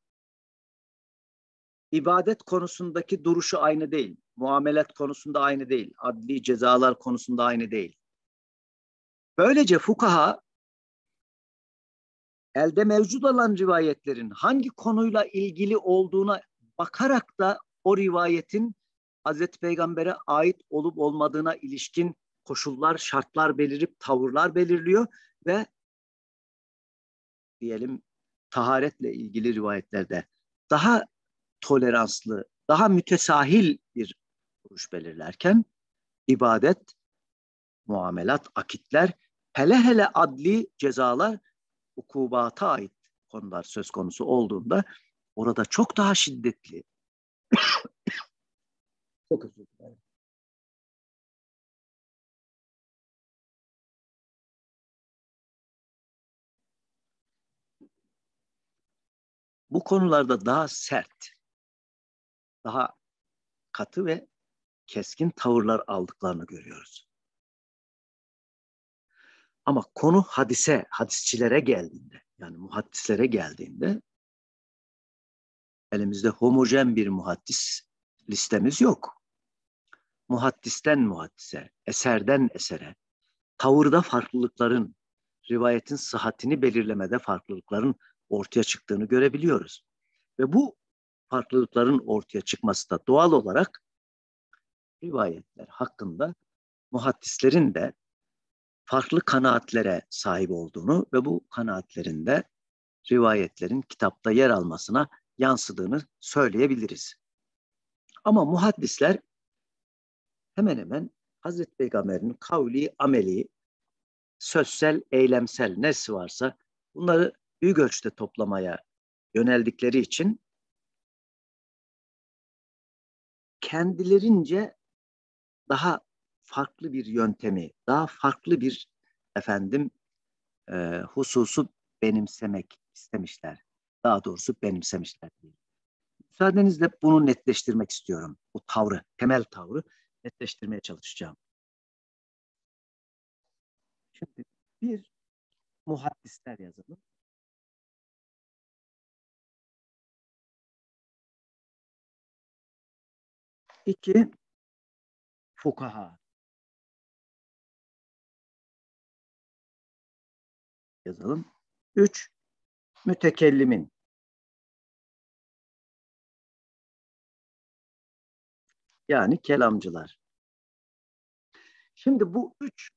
ibadet konusundaki duruşu aynı değil. Muamelat konusunda aynı değil. Adli cezalar konusunda aynı değil. Böylece fukaha elde mevcut olan rivayetlerin hangi konuyla ilgili olduğuna bakarak da o rivayetin Hazreti Peygamber'e ait olup olmadığına ilişkin koşullar, şartlar belirip tavırlar belirliyor ve diyelim taharetle ilgili rivayetlerde daha toleranslı, daha mütesahil bir duruş belirlerken ibadet, muamelat, akitler, hele hele adli cezalar, ukubata ait konular söz konusu olduğunda orada çok daha şiddetli. Çok özür dilerim. Bu konularda daha sert, daha katı ve keskin tavırlar aldıklarını görüyoruz. Ama konu hadise, hadisçilere geldiğinde, yani muhaddislere geldiğinde elimizde homojen bir muhaddis listemiz yok. Muhaddisten muhaddise, eserden esere, tavırda farklılıkların, rivayetin sıhhatini belirlemede farklılıkların ortaya çıktığını görebiliyoruz. Ve bu farklılıkların ortaya çıkması da doğal olarak rivayetler hakkında muhaddislerin de farklı kanaatlere sahip olduğunu ve bu kanaatlerinde rivayetlerin kitapta yer almasına yansıdığını söyleyebiliriz. Ama muhaddisler hemen hemen Hazreti Peygamber'in kavli, ameli, sözsel, eylemsel nesi varsa bunları büyük ölçüde toplamaya yöneldikleri için kendilerince daha farklı bir yöntemi, daha farklı bir efendim e, hususu benimsemek istemişler. Daha doğrusu benimsemişler. Müsaadenizle bunu netleştirmek istiyorum. Bu tavrı, temel tavrı netleştirmeye çalışacağım. Şimdi bir muhaddisler yazalım. İki fukaha yazalım. Üç mütekellimin. Yani kelamcılar. Şimdi bu üç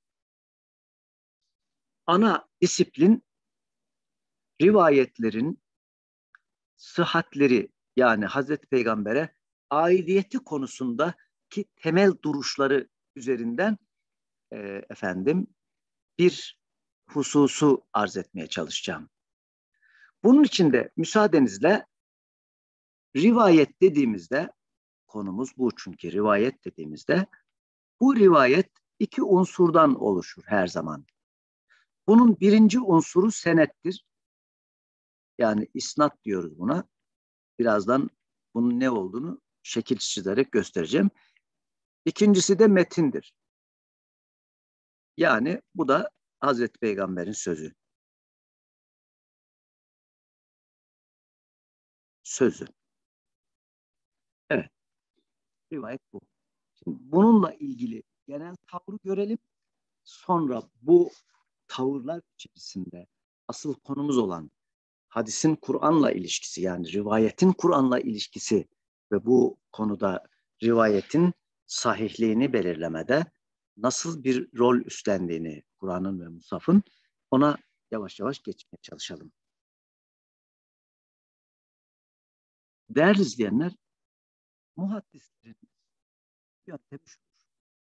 ana disiplin rivayetlerin sıhhatleri yani Hazreti Peygamber'e aidiyeti konusundaki temel duruşları üzerinden e, efendim bir hususu arz etmeye çalışacağım. Bunun için de müsaadenizle rivayet dediğimizde konumuz bu çünkü rivayet dediğimizde bu rivayet iki unsurdan oluşur her zaman. Bunun birinci unsuru senettir. Yani isnat diyoruz buna. Birazdan bunun ne olduğunu şekil çizerek göstereceğim. İkincisi de metindir. Yani bu da Hazreti Peygamber'in sözü. Sözü. Evet. Rivayet bu. Şimdi bununla ilgili genel tavrı görelim. Sonra bu tavırlar içerisinde asıl konumuz olan hadisin Kur'an'la ilişkisi yani rivayetin Kur'an'la ilişkisi ve bu konuda rivayetin sahihliğini belirlemede nasıl bir rol üstlendiğini Kur'an'ın ve Musaf'ın ona yavaş yavaş geçmeye çalışalım. Değerli izleyenler, muhaddislerin yöntemi şudur.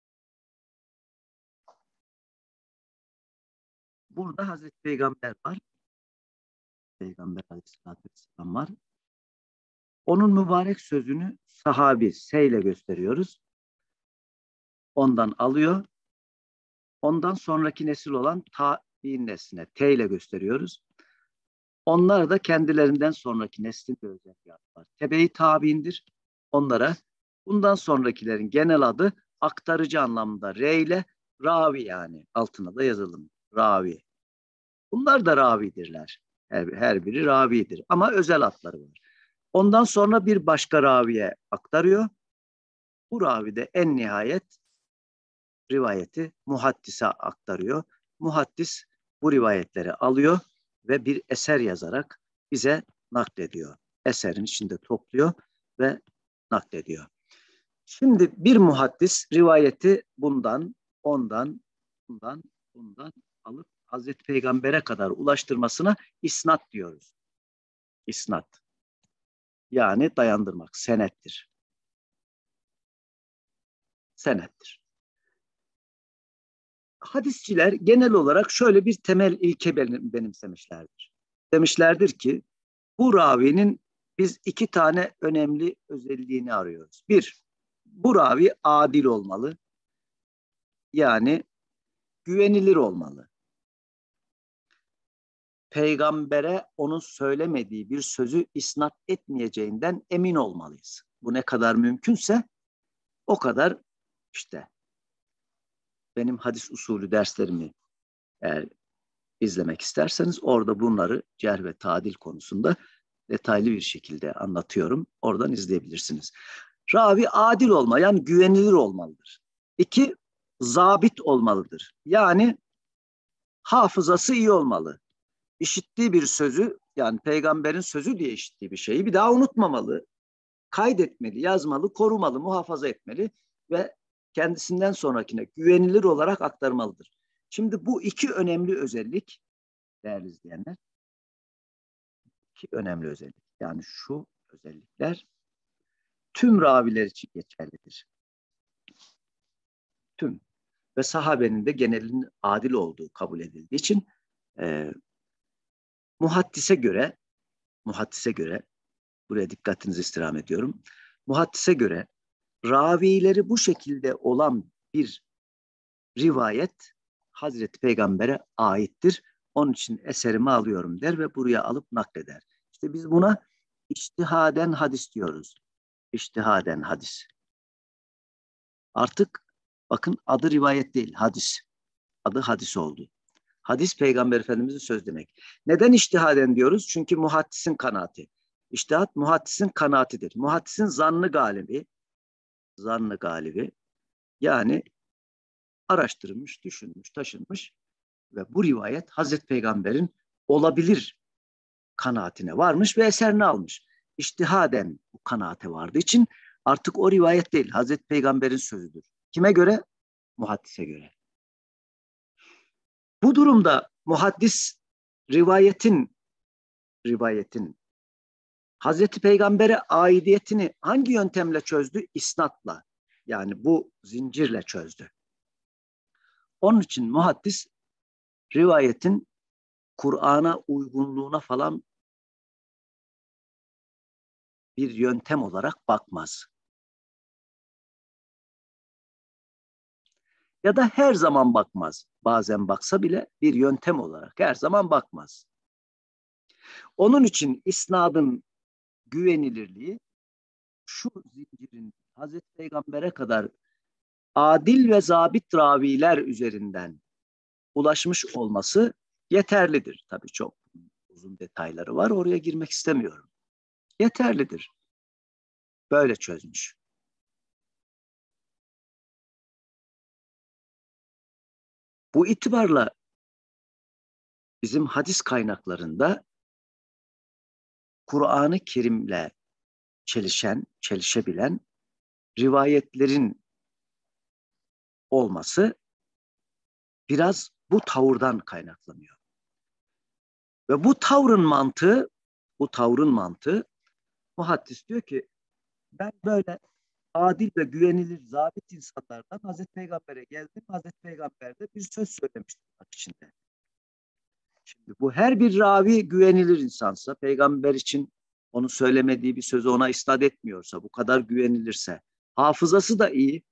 Burada Hazreti Peygamber var. Peygamber Aleyhisselatü Vesselam var. Onun mübarek sözünü sahabi S ile gösteriyoruz. Ondan alıyor. Ondan sonraki nesil olan tabi'in nesline T ile gösteriyoruz. Onlar da kendilerinden sonraki neslin de özel bir adı var. Tebe-i tabi'indir. Onlara bundan sonrakilerin genel adı aktarıcı anlamında R ile ravi yani altına da yazalım. Ravi. Bunlar da ravidirler. Her, her biri ravidir ama özel adları var. Ondan sonra bir başka raviye aktarıyor. Bu ravi de en nihayet rivayeti muhaddise aktarıyor. Muhaddis bu rivayetleri alıyor ve bir eser yazarak bize naklediyor. Eserin içinde topluyor ve naklediyor. Şimdi bir muhaddis rivayeti bundan, ondan, bundan, bundan alıp Hazreti Peygamber'e kadar ulaştırmasına isnat diyoruz. İsnat. Yani dayandırmak, senettir. Senettir. Hadisçiler genel olarak şöyle bir temel ilke benimsemişlerdir. Demişlerdir ki bu ravinin biz iki tane önemli özelliğini arıyoruz. Bir, bu ravi adil olmalı. Yani güvenilir olmalı. Peygambere onun söylemediği bir sözü isnat etmeyeceğinden emin olmalıyız. Bu ne kadar mümkünse o kadar işte benim hadis usulü derslerimi eğer izlemek isterseniz orada bunları cerh ve tadil konusunda detaylı bir şekilde anlatıyorum. Oradan izleyebilirsiniz. Ravi adil olma, yani güvenilir olmalıdır. İki, zabit olmalıdır. Yani hafızası iyi olmalı. İşittiği bir sözü, yani peygamberin sözü diye işittiği bir şeyi bir daha unutmamalı. Kaydetmeli, yazmalı, korumalı, muhafaza etmeli ve kendisinden sonrakine güvenilir olarak aktarmalıdır. Şimdi bu iki önemli özellik değerli izleyenler, iki önemli özellik. Yani şu özellikler tüm raviler için geçerlidir. Tüm. Ve sahabenin de genelinin adil olduğu kabul edildiği için e, muhaddise göre muhaddise göre buraya dikkatinizi istirham ediyorum. Muhaddise göre ravileri bu şekilde olan bir rivayet Hazreti Peygamber'e aittir. Onun için eserimi alıyorum der ve buraya alıp nakleder. İşte biz buna içtihaden hadis diyoruz. İçtihaden hadis. Artık bakın adı rivayet değil, hadis. Adı hadis oldu. Hadis Peygamber Efendimiz'in söz demek. Neden içtihaden diyoruz? Çünkü muhaddisin kanaati. İçtihat muhaddisin kanaatidir. Muhaddisin zannı galibi, zannı galibi. Yani araştırılmış, düşünmüş, taşınmış ve bu rivayet Hazreti Peygamber'in olabilir kanaatine varmış ve eserini almış. İçtihaden bu kanaate vardığı için artık o rivayet değil, Hazreti Peygamber'in sözüdür. Kime göre? Muhaddise göre. Bu durumda muhaddis rivayetin rivayetin Hazreti Peygamber'e aidiyetini hangi yöntemle çözdü? İsnatla. Yani bu zincirle çözdü. Onun için muhaddis rivayetin Kur'an'a uygunluğuna falan bir yöntem olarak bakmaz. Ya da her zaman bakmaz. Bazen baksa bile bir yöntem olarak her zaman bakmaz. Onun için isnadın güvenilirliği şu zincirin Hazreti Peygamber'e kadar adil ve zabit raviler üzerinden ulaşmış olması yeterlidir. Tabii çok uzun detayları var. Oraya girmek istemiyorum. Yeterlidir. Böyle çözmüş. Bu itibarla bizim hadis kaynaklarında Kur'an-ı Kerim'le çelişen, çelişebilen rivayetlerin olması biraz bu tavırdan kaynaklanıyor. Ve bu tavrın mantığı, bu tavrın mantığı muhaddis diyor ki ben böyle adil ve güvenilir zabit insanlardan Hazreti Peygamber'e geldim. Hazreti Peygamber de bir söz söylemişti içinde. Şimdi bu her bir ravi güvenilir insansa, peygamber için onun söylemediği bir sözü ona isnat etmiyorsa, bu kadar güvenilirse, hafızası da iyi,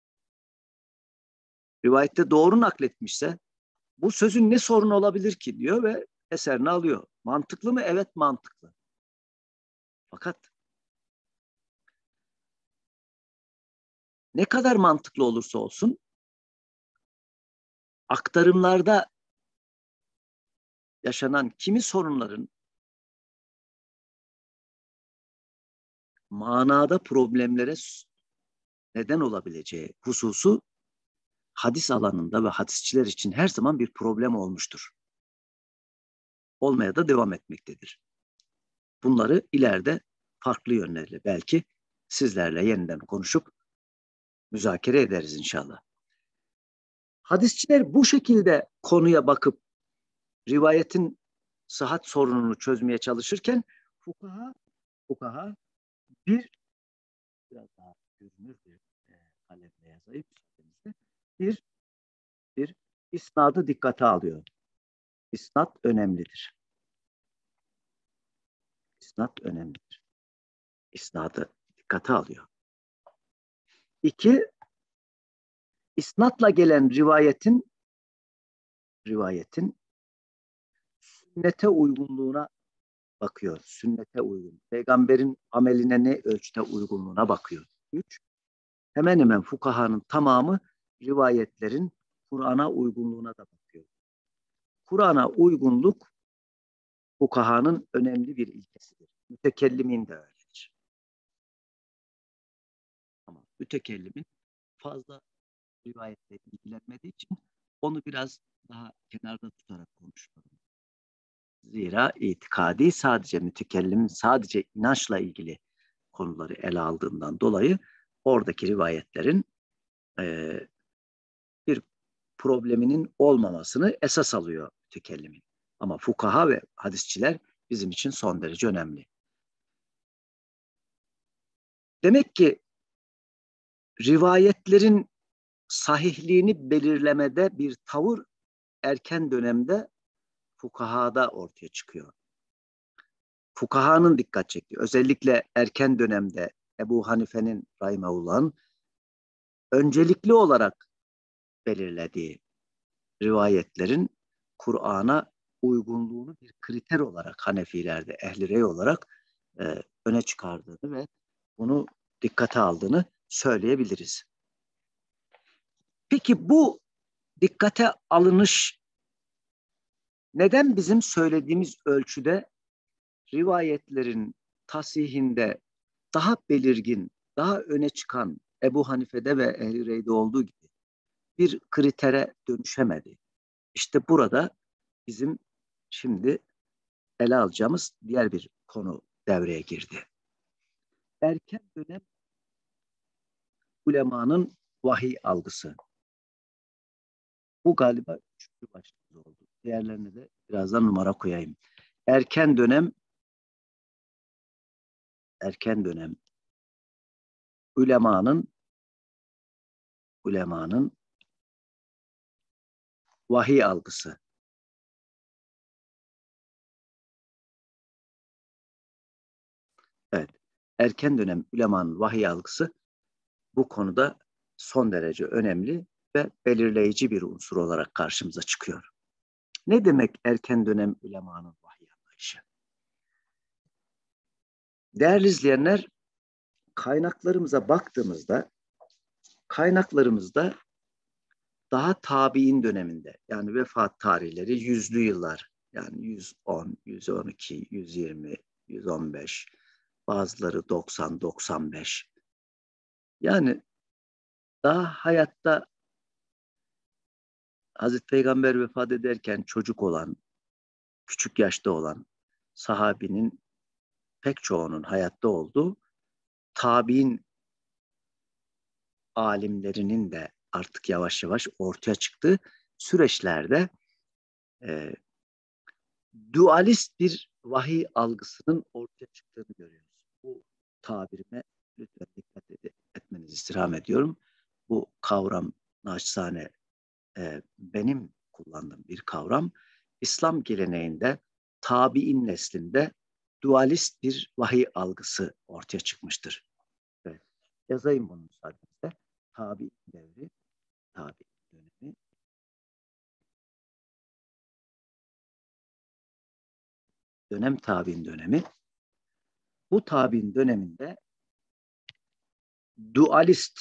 rivayette doğru nakletmişse, bu sözün ne sorun olabilir ki diyor ve eserini alıyor. Mantıklı mı? Evet, mantıklı. Fakat ne kadar mantıklı olursa olsun aktarımlarda yaşanan kimi sorunların manada problemlere neden olabileceği hususu hadis alanında ve hadisçiler için her zaman bir problem olmuştur. Olmaya da devam etmektedir. Bunları ileride farklı yönlerle belki sizlerle yeniden konuşup müzakere ederiz inşallah. Hadisçiler bu şekilde konuya bakıp rivayetin sıhhat sorununu çözmeye çalışırken fukaha, fukaha bir biraz daha görünür bir e, kalemle yazayım bir bir isnadı dikkate alıyor. İsnat önemlidir. İsnat önemlidir. İsnadı dikkate alıyor. İki, isnatla gelen rivayetin rivayetin sünnete uygunluğuna bakıyor. Sünnete uygun. Peygamberin ameline ne ölçüde uygunluğuna bakıyor. Üç, hemen hemen fukahanın tamamı rivayetlerin Kur'an'a uygunluğuna da bakıyor. Kur'an'a uygunluk fukahanın önemli bir ilkesidir. Mütekellimin de öyledir. Ama mütekellimin fazla rivayetle ilgilenmediği için onu biraz daha kenarda tutarak konuşuyorum. Zira itikadi sadece mütekellimin sadece inançla ilgili konuları ele aldığından dolayı oradaki rivayetlerin e, bir probleminin olmamasını esas alıyor mütekellimin. Ama fukaha ve hadisçiler bizim için son derece önemli. Demek ki rivayetlerin sahihliğini belirlemede bir tavır erken dönemde fukahada ortaya çıkıyor. Fukahanın dikkat çektiği, özellikle erken dönemde Ebu Hanife'nin rahimehullah'ın öncelikli olarak belirlediği rivayetlerin Kur'an'a uygunluğunu bir kriter olarak Hanefilerde ehli rey olarak e, öne çıkardığını ve bunu dikkate aldığını söyleyebiliriz. Peki bu dikkate alınış neden bizim söylediğimiz ölçüde rivayetlerin tasihinde daha belirgin, daha öne çıkan Ebu Hanife'de ve Ehl-i Rey'de olduğu gibi bir kritere dönüşemedi? İşte burada bizim şimdi ele alacağımız diğer bir konu devreye girdi. Erken dönem ulemanın vahiy algısı. Bu galiba üçüncü başlığımız oldu. Diğerlerine de birazdan numara koyayım. Erken dönem erken dönem ulemanın ulemanın vahiy algısı. Evet. Erken dönem ulemanın vahiy algısı bu konuda son derece önemli ve belirleyici bir unsur olarak karşımıza çıkıyor. Ne demek erken dönem ulemanın vahiy anlayışı? Değerli izleyenler, kaynaklarımıza baktığımızda kaynaklarımızda daha tabiin döneminde, yani vefat tarihleri yüzlü yıllar, yani yüz on, yüz on iki, yüz yirmi, yüz on beş, bazıları doksan, doksan beş. Yani daha hayatta Hazreti Peygamber vefat ederken çocuk olan, küçük yaşta olan sahabinin pek çoğunun hayatta olduğu, tabiin alimlerinin de artık yavaş yavaş ortaya çıktığı süreçlerde e, dualist bir vahiy algısının ortaya çıktığını görüyoruz. Bu tabirime lütfen dikkat ed- etmenizi istirham ediyorum. Bu kavram naçizane e, benim kullandığım bir kavram. İslam geleneğinde tabi'in neslinde dualist bir vahiy algısı ortaya çıkmıştır. Evet. Yazayım bunu müsaadenizle. Tabi devri, tabi dönemi. Dönem tabi'in dönemi. Bu tabi'in döneminde dualist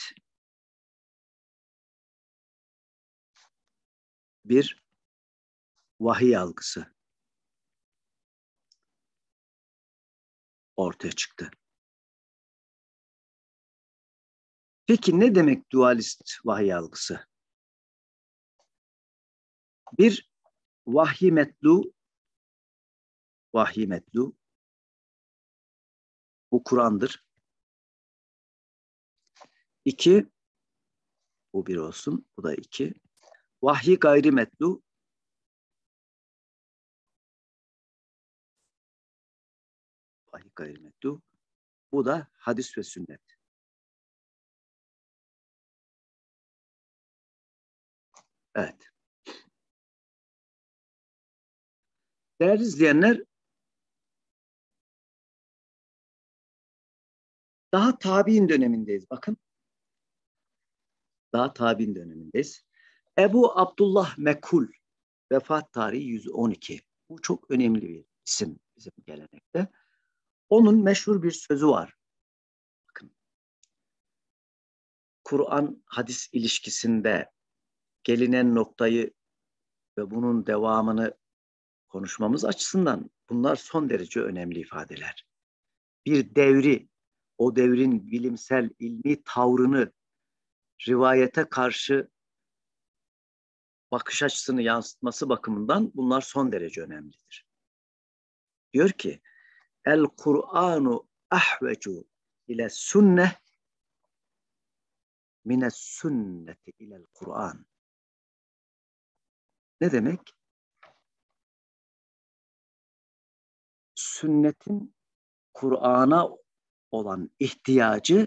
bir vahiy algısı ortaya çıktı. Peki ne demek dualist vahiy algısı? Bir, vahyi metlu, vahyi metlu, bu Kur'an'dır. İki, bu bir olsun, bu da iki. Vahyi gayri metlu, vahyi gayri metlu, bu da hadis ve sünnet. Evet. Değerli izleyenler, daha tabi'in dönemindeyiz. Bakın, daha tabi'in dönemindeyiz. Ebu Abdullah Mekul, vefat tarihi yüz on iki. Bu çok önemli bir isim bizim gelenekte. Onun meşhur bir sözü var. Bakın, Kur'an hadis ilişkisinde gelinen noktayı ve bunun devamını konuşmamız açısından bunlar son derece önemli ifadeler. Bir devri, o devrin bilimsel, ilmi tavrını, rivayete karşı bakış açısını yansıtması bakımından bunlar son derece önemlidir. Diyor ki, El Kur'anu ahvecu ile sünne mine sünneti ilel Kur'an. Ne demek? Sünnetin Kur'an'a olan ihtiyacı,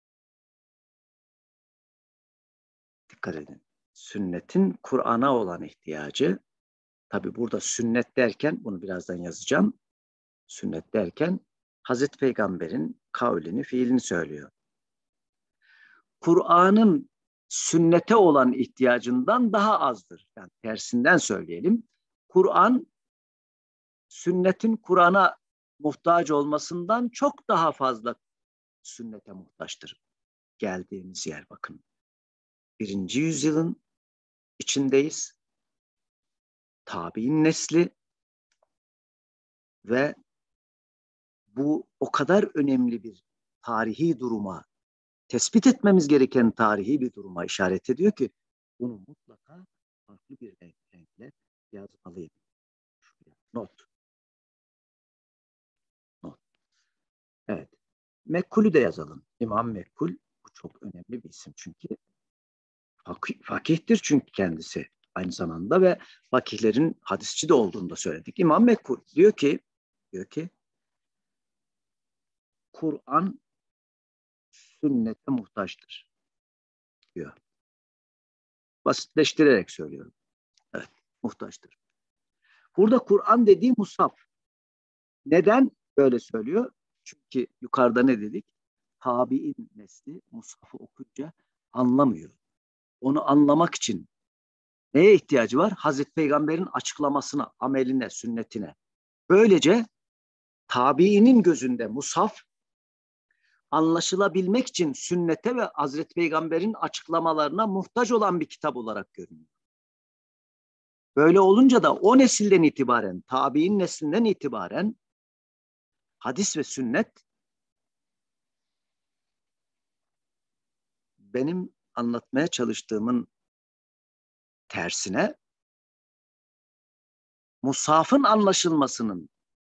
dikkat edin, sünnetin Kur'an'a olan ihtiyacı, tabi burada sünnet derken, bunu birazdan yazacağım, sünnet derken Hazreti Peygamber'in kavlini, fiilini söylüyor. Kur'an'ın sünnete olan ihtiyacından daha azdır. Yani tersinden söyleyelim. Kur'an, sünnetin Kur'an'a muhtaç olmasından çok daha fazla sünnete muhtaçtır. Geldiğimiz yer bakın. Birinci yüzyılın içindeyiz. Tabi'in nesli ve bu o kadar önemli bir tarihi duruma, tespit etmemiz gereken tarihi bir duruma işaret ediyor ki bunu mutlaka farklı bir renkle yazmalıyım. Not. Not. Evet. Mekkul'ü de yazalım. İmam Mekkul, bu çok önemli bir isim çünkü fakih, fakihtir çünkü kendisi aynı zamanda ve fakihlerin hadisçi de olduğunu da söyledik. İmam Mekkul diyor ki diyor ki Kur'an sünnete muhtaçtır diyor. Basitleştirerek söylüyorum. Evet, muhtaçtır. Burada Kur'an dediği mushaf. Neden böyle söylüyor? Çünkü yukarıda ne dedik? Tabi'in nesli mushafı okuyunca anlamıyor. Onu anlamak için neye ihtiyacı var? Hazreti Peygamber'in açıklamasına, ameline, sünnetine. Böylece tabiinin gözünde mushaf anlaşılabilmek için sünnete ve Hazreti Peygamber'in açıklamalarına muhtaç olan bir kitap olarak görünüyor. Böyle olunca da o nesilden itibaren, tabi'in neslinden itibaren hadis ve sünnet benim anlatmaya çalıştığımın tersine mushafın anlaşılmasının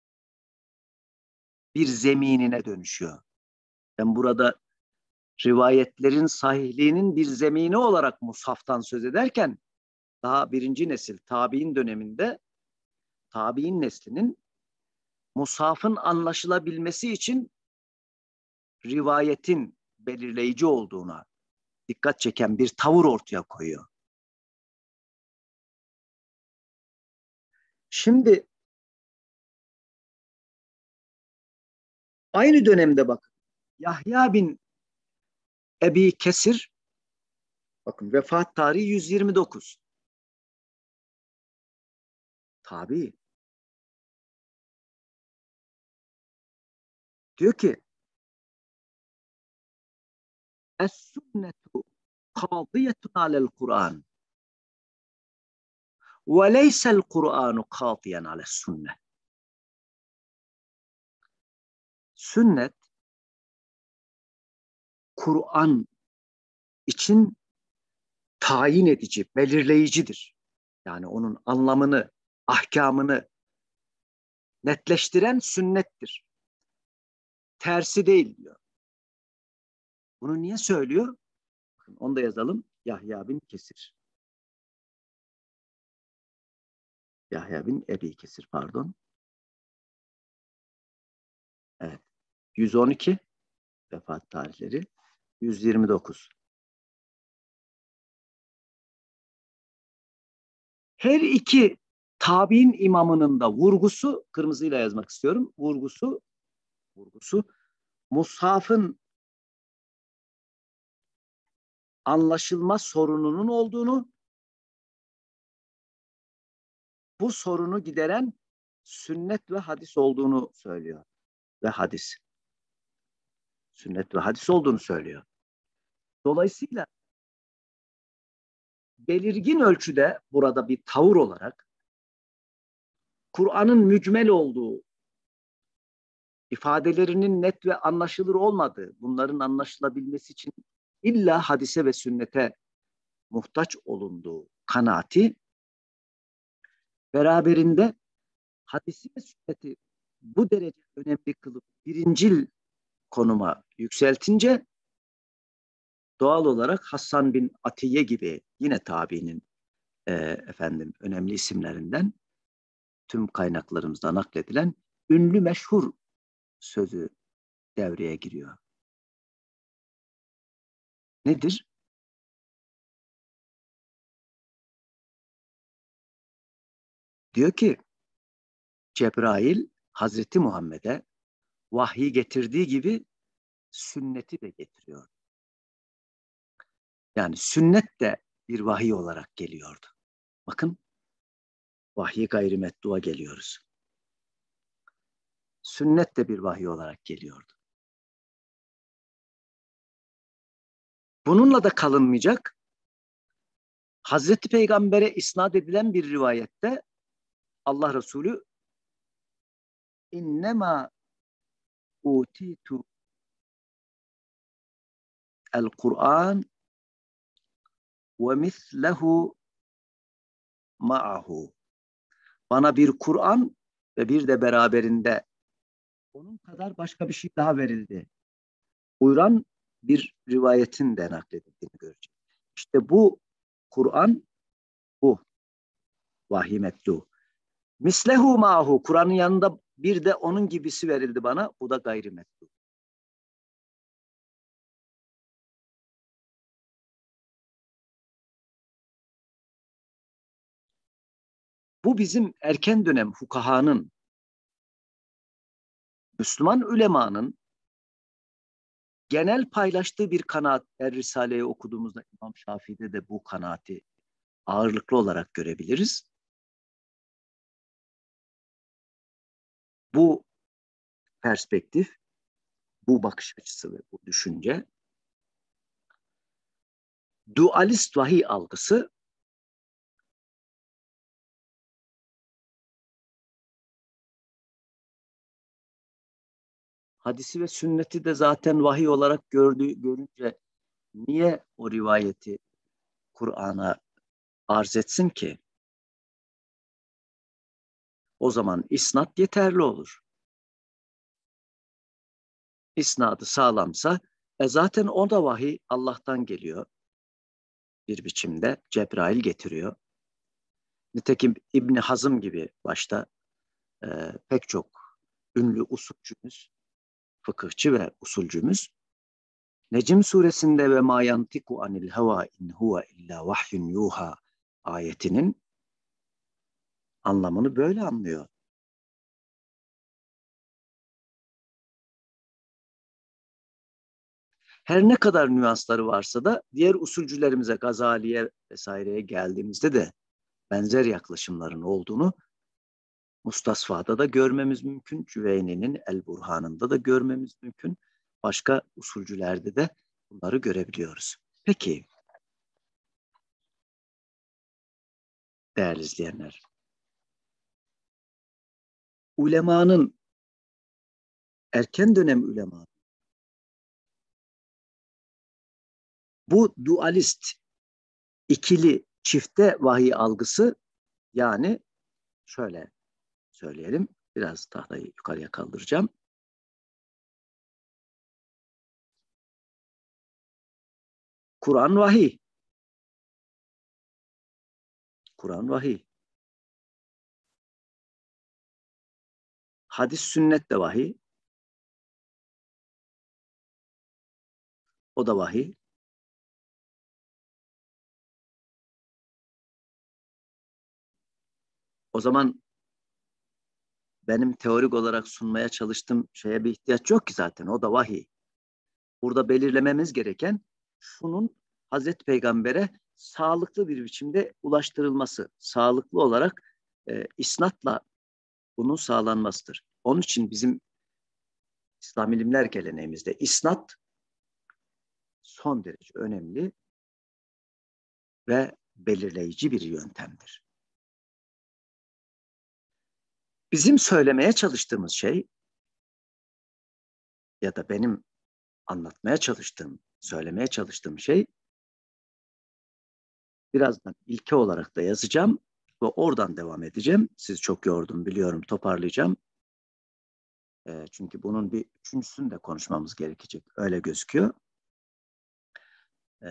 bir zeminine dönüşüyor. Ben burada rivayetlerin sahihliğinin bir zemini olarak mushaftan söz ederken daha birinci nesil tabi'in döneminde tabi'in neslinin mushafın anlaşılabilmesi için rivayetin belirleyici olduğuna dikkat çeken bir tavır ortaya koyuyor. Şimdi aynı dönemde bakın Yahya bin Ebi Kesir, bakın vefat tarihi yüz yirmi dokuz. Tabi. Diyor ki Es-sünnetu kâdiyetun alel Kur'an ve leysel Kur'anu kâdiyen alel sünnet. Sünnet Kur'an için tayin edici, belirleyicidir. Yani onun anlamını, ahkamını netleştiren sünnettir. Tersi değil diyor. Bunu niye söylüyor? Onu da yazalım. Yahya bin Kesir. Yahya bin Ebi Kesir pardon. Evet. yüz on iki vefat tarihleri. yüz yirmi dokuz. Her iki tabi'in imamının da vurgusu, kırmızıyla yazmak istiyorum, vurgusu, vurgusu, mushafın anlaşılma sorununun olduğunu, bu sorunu gideren sünnet ve hadis olduğunu söylüyor. Ve hadis. Sünnet ve hadis olduğunu söylüyor. Dolayısıyla belirgin ölçüde burada bir tavır olarak Kur'an'ın mücmel olduğu, ifadelerinin net ve anlaşılır olmadığı, bunların anlaşılabilmesi için illa hadise ve sünnete muhtaç olunduğu kanaati, beraberinde hadisi ve sünneti bu derece önemli kılıp birincil konuma yükseltince doğal olarak Hasan bin Atiye gibi yine tabiinin e, efendim önemli isimlerinden tüm kaynaklarımızda nakledilen ünlü meşhur sözü devreye giriyor. Nedir? Diyor ki Cebrail Hazreti Muhammed'e vahyi getirdiği gibi sünneti de getiriyor. Yani sünnet de bir vahiy olarak geliyordu. Bakın, vahyi gayrimetluğa geliyoruz. Sünnet de bir vahiy olarak geliyordu. Bununla da kalınmayacak. Hazreti Peygamber'e isnat edilen bir rivayette Allah Resulü innema utitu el Kur'an ve mislehu ma'ahu. Bana bir Kur'an ve bir de beraberinde onun kadar başka bir şey daha verildi. Buyuran bir rivayetin de nakledildiğini göreceğiz. İşte bu Kur'an, bu vahiy metlu. Mislehu ma'ahu. Kur'an'ın yanında bir de onun gibisi verildi bana. Bu da gayrimetlu. Bu bizim erken dönem fukahanın, Müslüman ulemanın genel paylaştığı bir kanaat. Er Risale'yi okuduğumuzda İmam Şafii'de de bu kanaati ağırlıklı olarak görebiliriz. Bu perspektif, bu bakış açısı ve bu düşünce, dualist vahiy algısı hadisi ve sünneti de zaten vahiy olarak gördüğü, görünce niye o rivayeti Kur'an'a arz etsin ki? O zaman isnat yeterli olur. İsnadı sağlamsa e zaten o da vahiy Allah'tan geliyor. Bir biçimde Cebrail getiriyor. Nitekim İbni Hazım gibi başta e, pek çok ünlü usulcümüz, fıkıhçı ve usulcümüz Necm suresinde ve ma yantiku anil heva in huve illa vahyun yuha ayetinin anlamını böyle anlıyor. Her ne kadar nüansları varsa da diğer usulcülerimize, Gazali'ye vesaireye geldiğimizde de benzer yaklaşımların olduğunu Mustasfa'da da görmemiz mümkün. Cüveyni'nin El Burhan'ında da görmemiz mümkün. Başka usulcülerde de bunları görebiliyoruz. Peki, değerli izleyenler, ulemanın, erken dönem ulemanın bu dualist, ikili, çifte vahiy algısı, yani şöyle söyleyelim, biraz tahtayı yukarıya kaldıracağım. Kur'an vahiy. Kur'an vahiy. Hadis sünnet de vahiy. O da vahiy. O zaman benim teorik olarak sunmaya çalıştığım şeye bir ihtiyaç yok ki zaten. O da vahiy. Burada belirlememiz gereken şunun Hazreti Peygamber'e sağlıklı bir biçimde ulaştırılması. Sağlıklı olarak e, isnatla bunun sağlanmasıdır. Onun için bizim İslam ilimler geleneğimizde isnat son derece önemli ve belirleyici bir yöntemdir. Bizim söylemeye çalıştığımız şey ya da benim anlatmaya çalıştığım, söylemeye çalıştığım şey birazdan ilke olarak da yazacağım ve oradan devam edeceğim. Sizi çok yordum biliyorum, toparlayacağım. E, çünkü bunun bir üçüncüsünü de konuşmamız gerekecek. Öyle gözüküyor. E,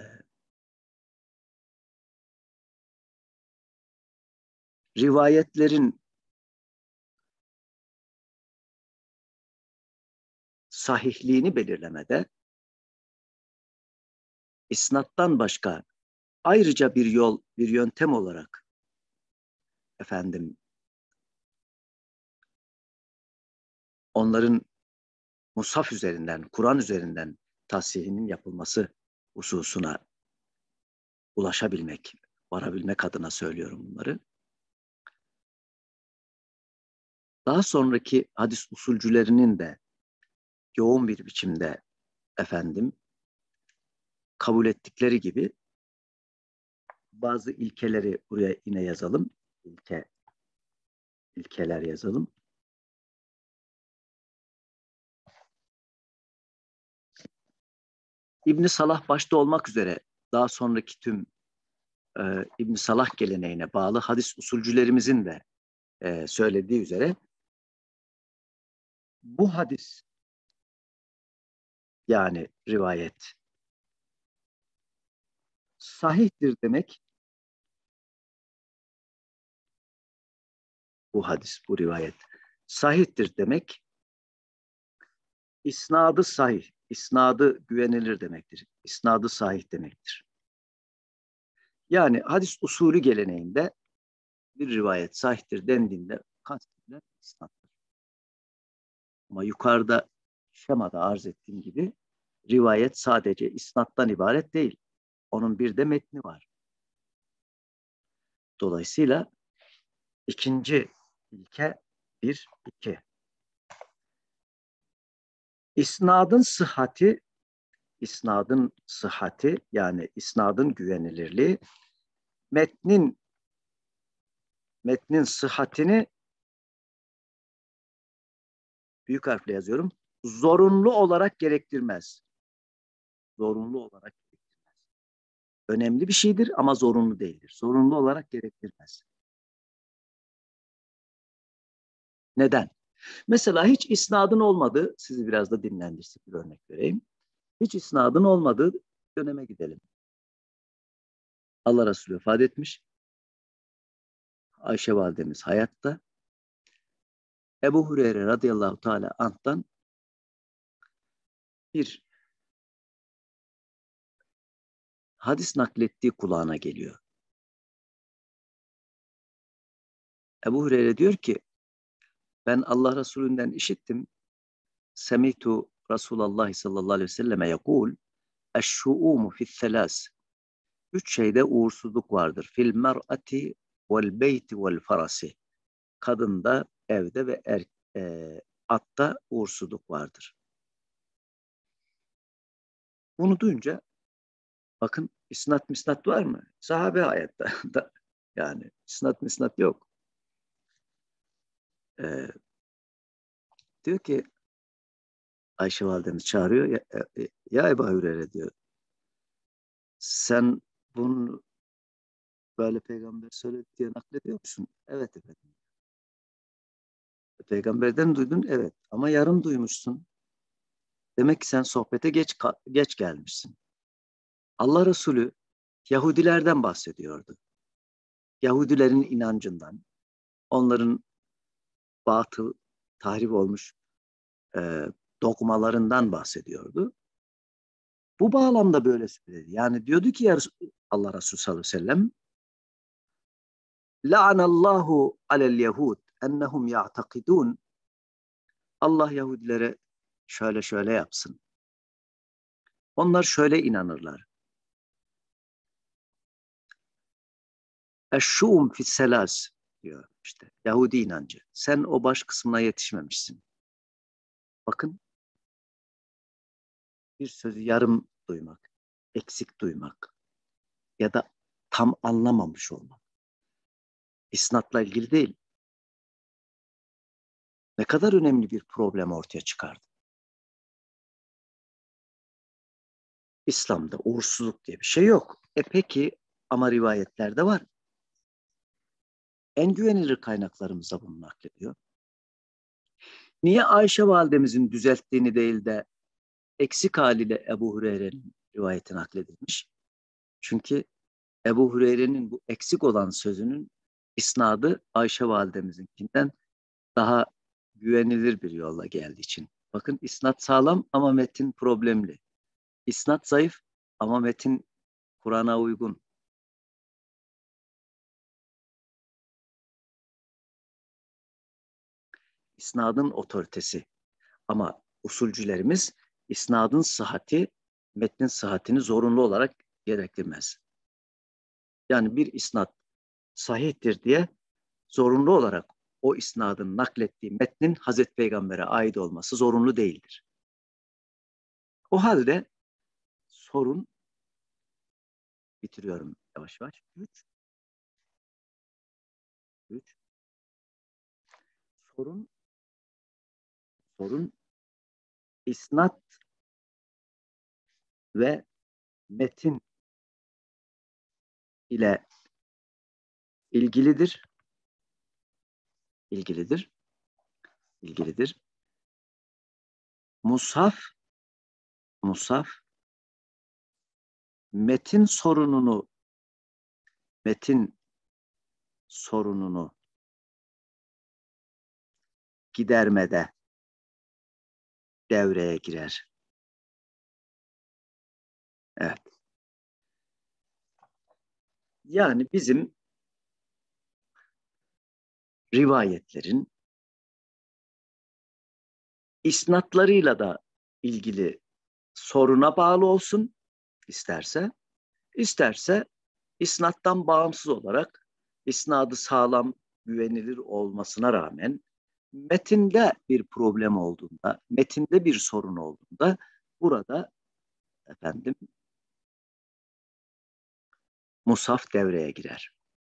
rivayetlerin sahihliğini belirlemede isnattan başka ayrıca bir yol, bir yöntem olarak efendim onların Musaf üzerinden, Kur'an üzerinden tasihinin yapılması hususuna ulaşabilmek, varabilmek adına söylüyorum bunları. Daha sonraki hadis usulcülerinin de yoğun bir biçimde efendim kabul ettikleri gibi bazı ilkeleri buraya yine yazalım. İlke, ilkeler yazalım. İbn Salah başta olmak üzere daha sonraki tüm e, İbn Salah geleneğine bağlı hadis usulcülerimizin de e, söylediği üzere bu hadis yani rivayet sahihtir demek, bu hadis, bu rivayet sahihtir demek, isnadı sahih, isnadı güvenilir demektir. İsnadı sahih demektir. Yani hadis usulü geleneğinde bir rivayet sahihtir dendiğinde kastedilen isnattır. Ama yukarıda şemada arz ettiğim gibi rivayet sadece isnattan ibaret değil. Onun bir de metni var. Dolayısıyla ikinci ilke bir, iki. İsnadın sıhhati, isnadın sıhhati yani isnadın güvenilirliği metnin metnin sıhhatini büyük harfle yazıyorum. Zorunlu olarak gerektirmez. Zorunlu olarak gerektirmez. Önemli bir şeydir ama zorunlu değildir. Zorunlu olarak gerektirmez. Neden? Mesela hiç isnadın olmadığı, sizi biraz da dinlendirsin bir örnek vereyim. Hiç isnadın olmadığı döneme gidelim. Allah Resulü vefat etmiş. Ayşe validemiz hayatta. Ebu Hureyre radıyallahu teala anh'tan bir hadis naklettiği kulağına geliyor. Ebu Hureyre diyor ki ben Allah Resulü'nden işittim. Semitu Resulullah sallallahu aleyhi ve selleme yekul eşşu'umu fi'th-thelâs. Üç şeyde uğursuzluk vardır. Fil mer'ati vel beyti vel farasi. Kadında, evde ve er, e, atta uğursuzluk vardır. Bunu duyunca bakın isnat misnat var mı? Sahabe hayatta da yani isnat misnat yok. Ee, diyor ki Ayşe validemiz çağırıyor. Ya, ya, ya Ebu Hureyre diyor. Sen bunu böyle peygamber söyledi diye naklediyor musun? Evet efendim. Peygamberden duydun evet ama yarım duymuşsun. Demek ki sen sohbete geç geç gelmişsin. Allah Resulü Yahudilerden bahsediyordu. Yahudilerin inancından, onların batıl, tahrip olmuş e, dogmalarından bahsediyordu. Bu bağlamda böyle söyledi. Yani diyordu ki ya Allah Resulü sallallahu aleyhi ve sellem La'anallahu alel yehud ennehum ya'takidun. Allah Yahudilere şöyle şöyle yapsın. Onlar şöyle inanırlar. Eşşum fisselas diyor işte. Yahudi inancı. Sen o baş kısmına yetişmemişsin. Bakın bir sözü yarım duymak, eksik duymak ya da tam anlamamış olmak. İsnatla ilgili değil. Ne kadar önemli bir problem ortaya çıkardı. İslam'da uğursuzluk diye bir şey yok. E peki ama rivayetlerde var. En güvenilir kaynaklarımız da bunu naklediyor. Niye Ayşe validemizin düzelttiğini değil de eksik haliyle Ebu Hureyre'nin rivayeti nakledilmiş? Çünkü Ebu Hureyre'nin bu eksik olan sözünün isnadı Ayşe validemizinkinden daha güvenilir bir yolla geldiği için. Bakın isnat sağlam ama metin problemli. İsnat zayıf ama metin Kur'an'a uygun. İsnadın otoritesi. Ama usulcülerimiz isnadın sıhhati, metnin sıhhatini zorunlu olarak gerektirmez. Yani bir isnat sahihtir diye zorunlu olarak o isnadın naklettiği metnin Hazreti Peygamber'e ait olması zorunlu değildir. O halde sorun, bitiriyorum yavaş yavaş. Üç, üç. Sorun, sorun isnat ve metin ile ilgilidir. İlgilidir. İlgilidir. Mushaf, mushaf metin sorununu, metin sorununu gidermede devreye girer. Evet. Yani bizim rivayetlerin isnatlarıyla da ilgili soruna bağlı olsun isterse, isterse isnattan bağımsız olarak isnadı sağlam, güvenilir olmasına rağmen metinde bir problem olduğunda, metinde bir sorun olduğunda burada efendim musaf devreye girer.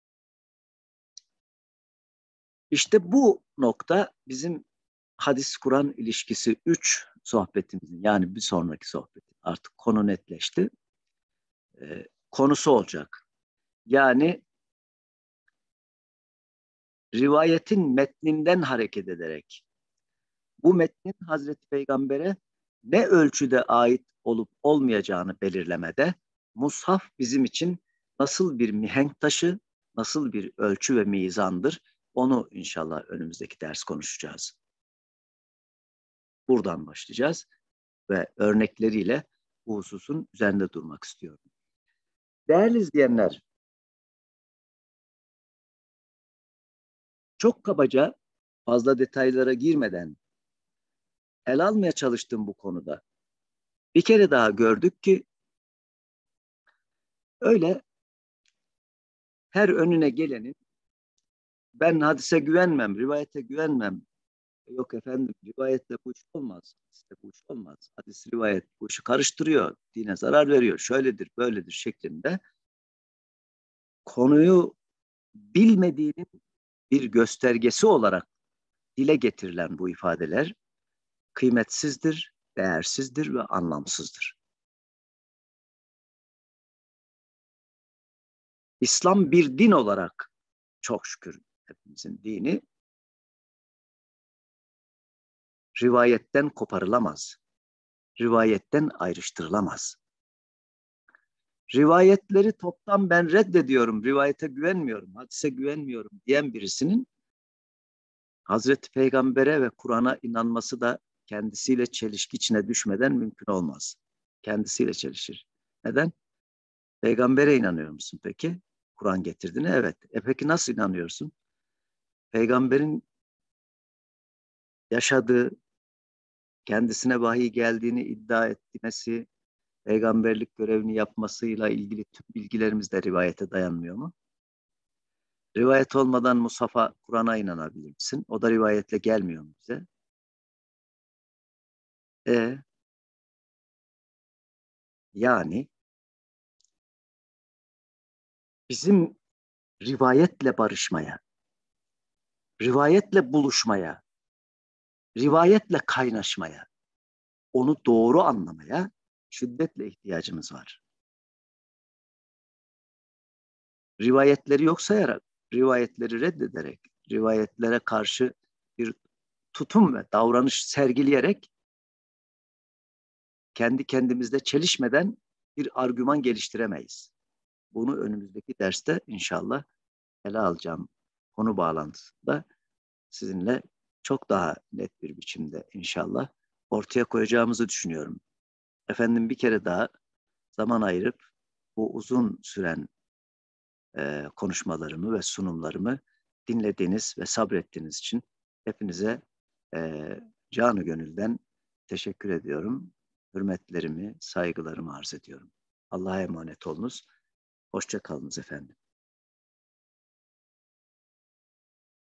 İşte bu nokta bizim hadis-Kur'an ilişkisi üç sohbetimizin, yani bir sonraki sohbetin artık konu netleşti. E, konusu olacak. Yani rivayetin metninden hareket ederek bu metnin Hazreti Peygamber'e ne ölçüde ait olup olmayacağını belirlemede mushaf bizim için nasıl bir mihenk taşı, nasıl bir ölçü ve mizandır, onu inşallah önümüzdeki ders konuşacağız. Buradan başlayacağız ve örnekleriyle bu hususun üzerinde durmak istiyorum. Değerli izleyenler, çok kabaca, fazla detaylara girmeden el almaya çalıştığım bu konuda bir kere daha gördük ki öyle her önüne gelenin ben hadise güvenmem, rivayete güvenmem, yok efendim rivayette bu iş olmaz, hadiste bu iş olmaz, hadis rivayet bu işi karıştırıyor, dine zarar veriyor, şöyledir böyledir şeklinde konuyu bilmediğinin bir göstergesi olarak dile getirilen bu ifadeler kıymetsizdir, değersizdir ve anlamsızdır. İslam bir din olarak, çok şükür hepimizin dini, rivayetten koparılamaz, rivayetten ayrıştırılamaz. Rivayetleri toptan ben reddediyorum, rivayete güvenmiyorum, hadise güvenmiyorum diyen birisinin Hazreti Peygamber'e ve Kur'an'a inanması da kendisiyle çelişki içine düşmeden mümkün olmaz. Kendisiyle çelişir. Neden? Peygamber'e inanıyor musun peki? Kur'an getirdiğine evet. E peki nasıl inanıyorsun? Peygamber'in yaşadığı, kendisine vahiy geldiğini iddia etmesi, peygamberlik görevini yapmasıyla ilgili tüm bilgilerimiz de rivayete dayanmıyor mu? Rivayet olmadan Musaf'a, Kur'an'a inanabilir misin? O da rivayetle gelmiyor mu bize? E yani bizim rivayetle barışmaya, rivayetle buluşmaya, rivayetle kaynaşmaya, onu doğru anlamaya şiddetle ihtiyacımız var. Rivayetleri yok sayarak, rivayetleri reddederek, rivayetlere karşı bir tutum ve davranış sergileyerek kendi kendimizde çelişmeden bir argüman geliştiremeyiz. Bunu önümüzdeki derste inşallah ele alacağım konu bağlantısında sizinle çok daha net bir biçimde inşallah ortaya koyacağımızı düşünüyorum. Efendim bir kere daha zaman ayırıp bu uzun süren e, konuşmalarımı ve sunumlarımı dinlediğiniz ve sabrettiğiniz için hepinize e, canı gönülden teşekkür ediyorum. Hürmetlerimi, saygılarımı arz ediyorum. Allah'a emanet olunuz. Hoşça kalınız efendim.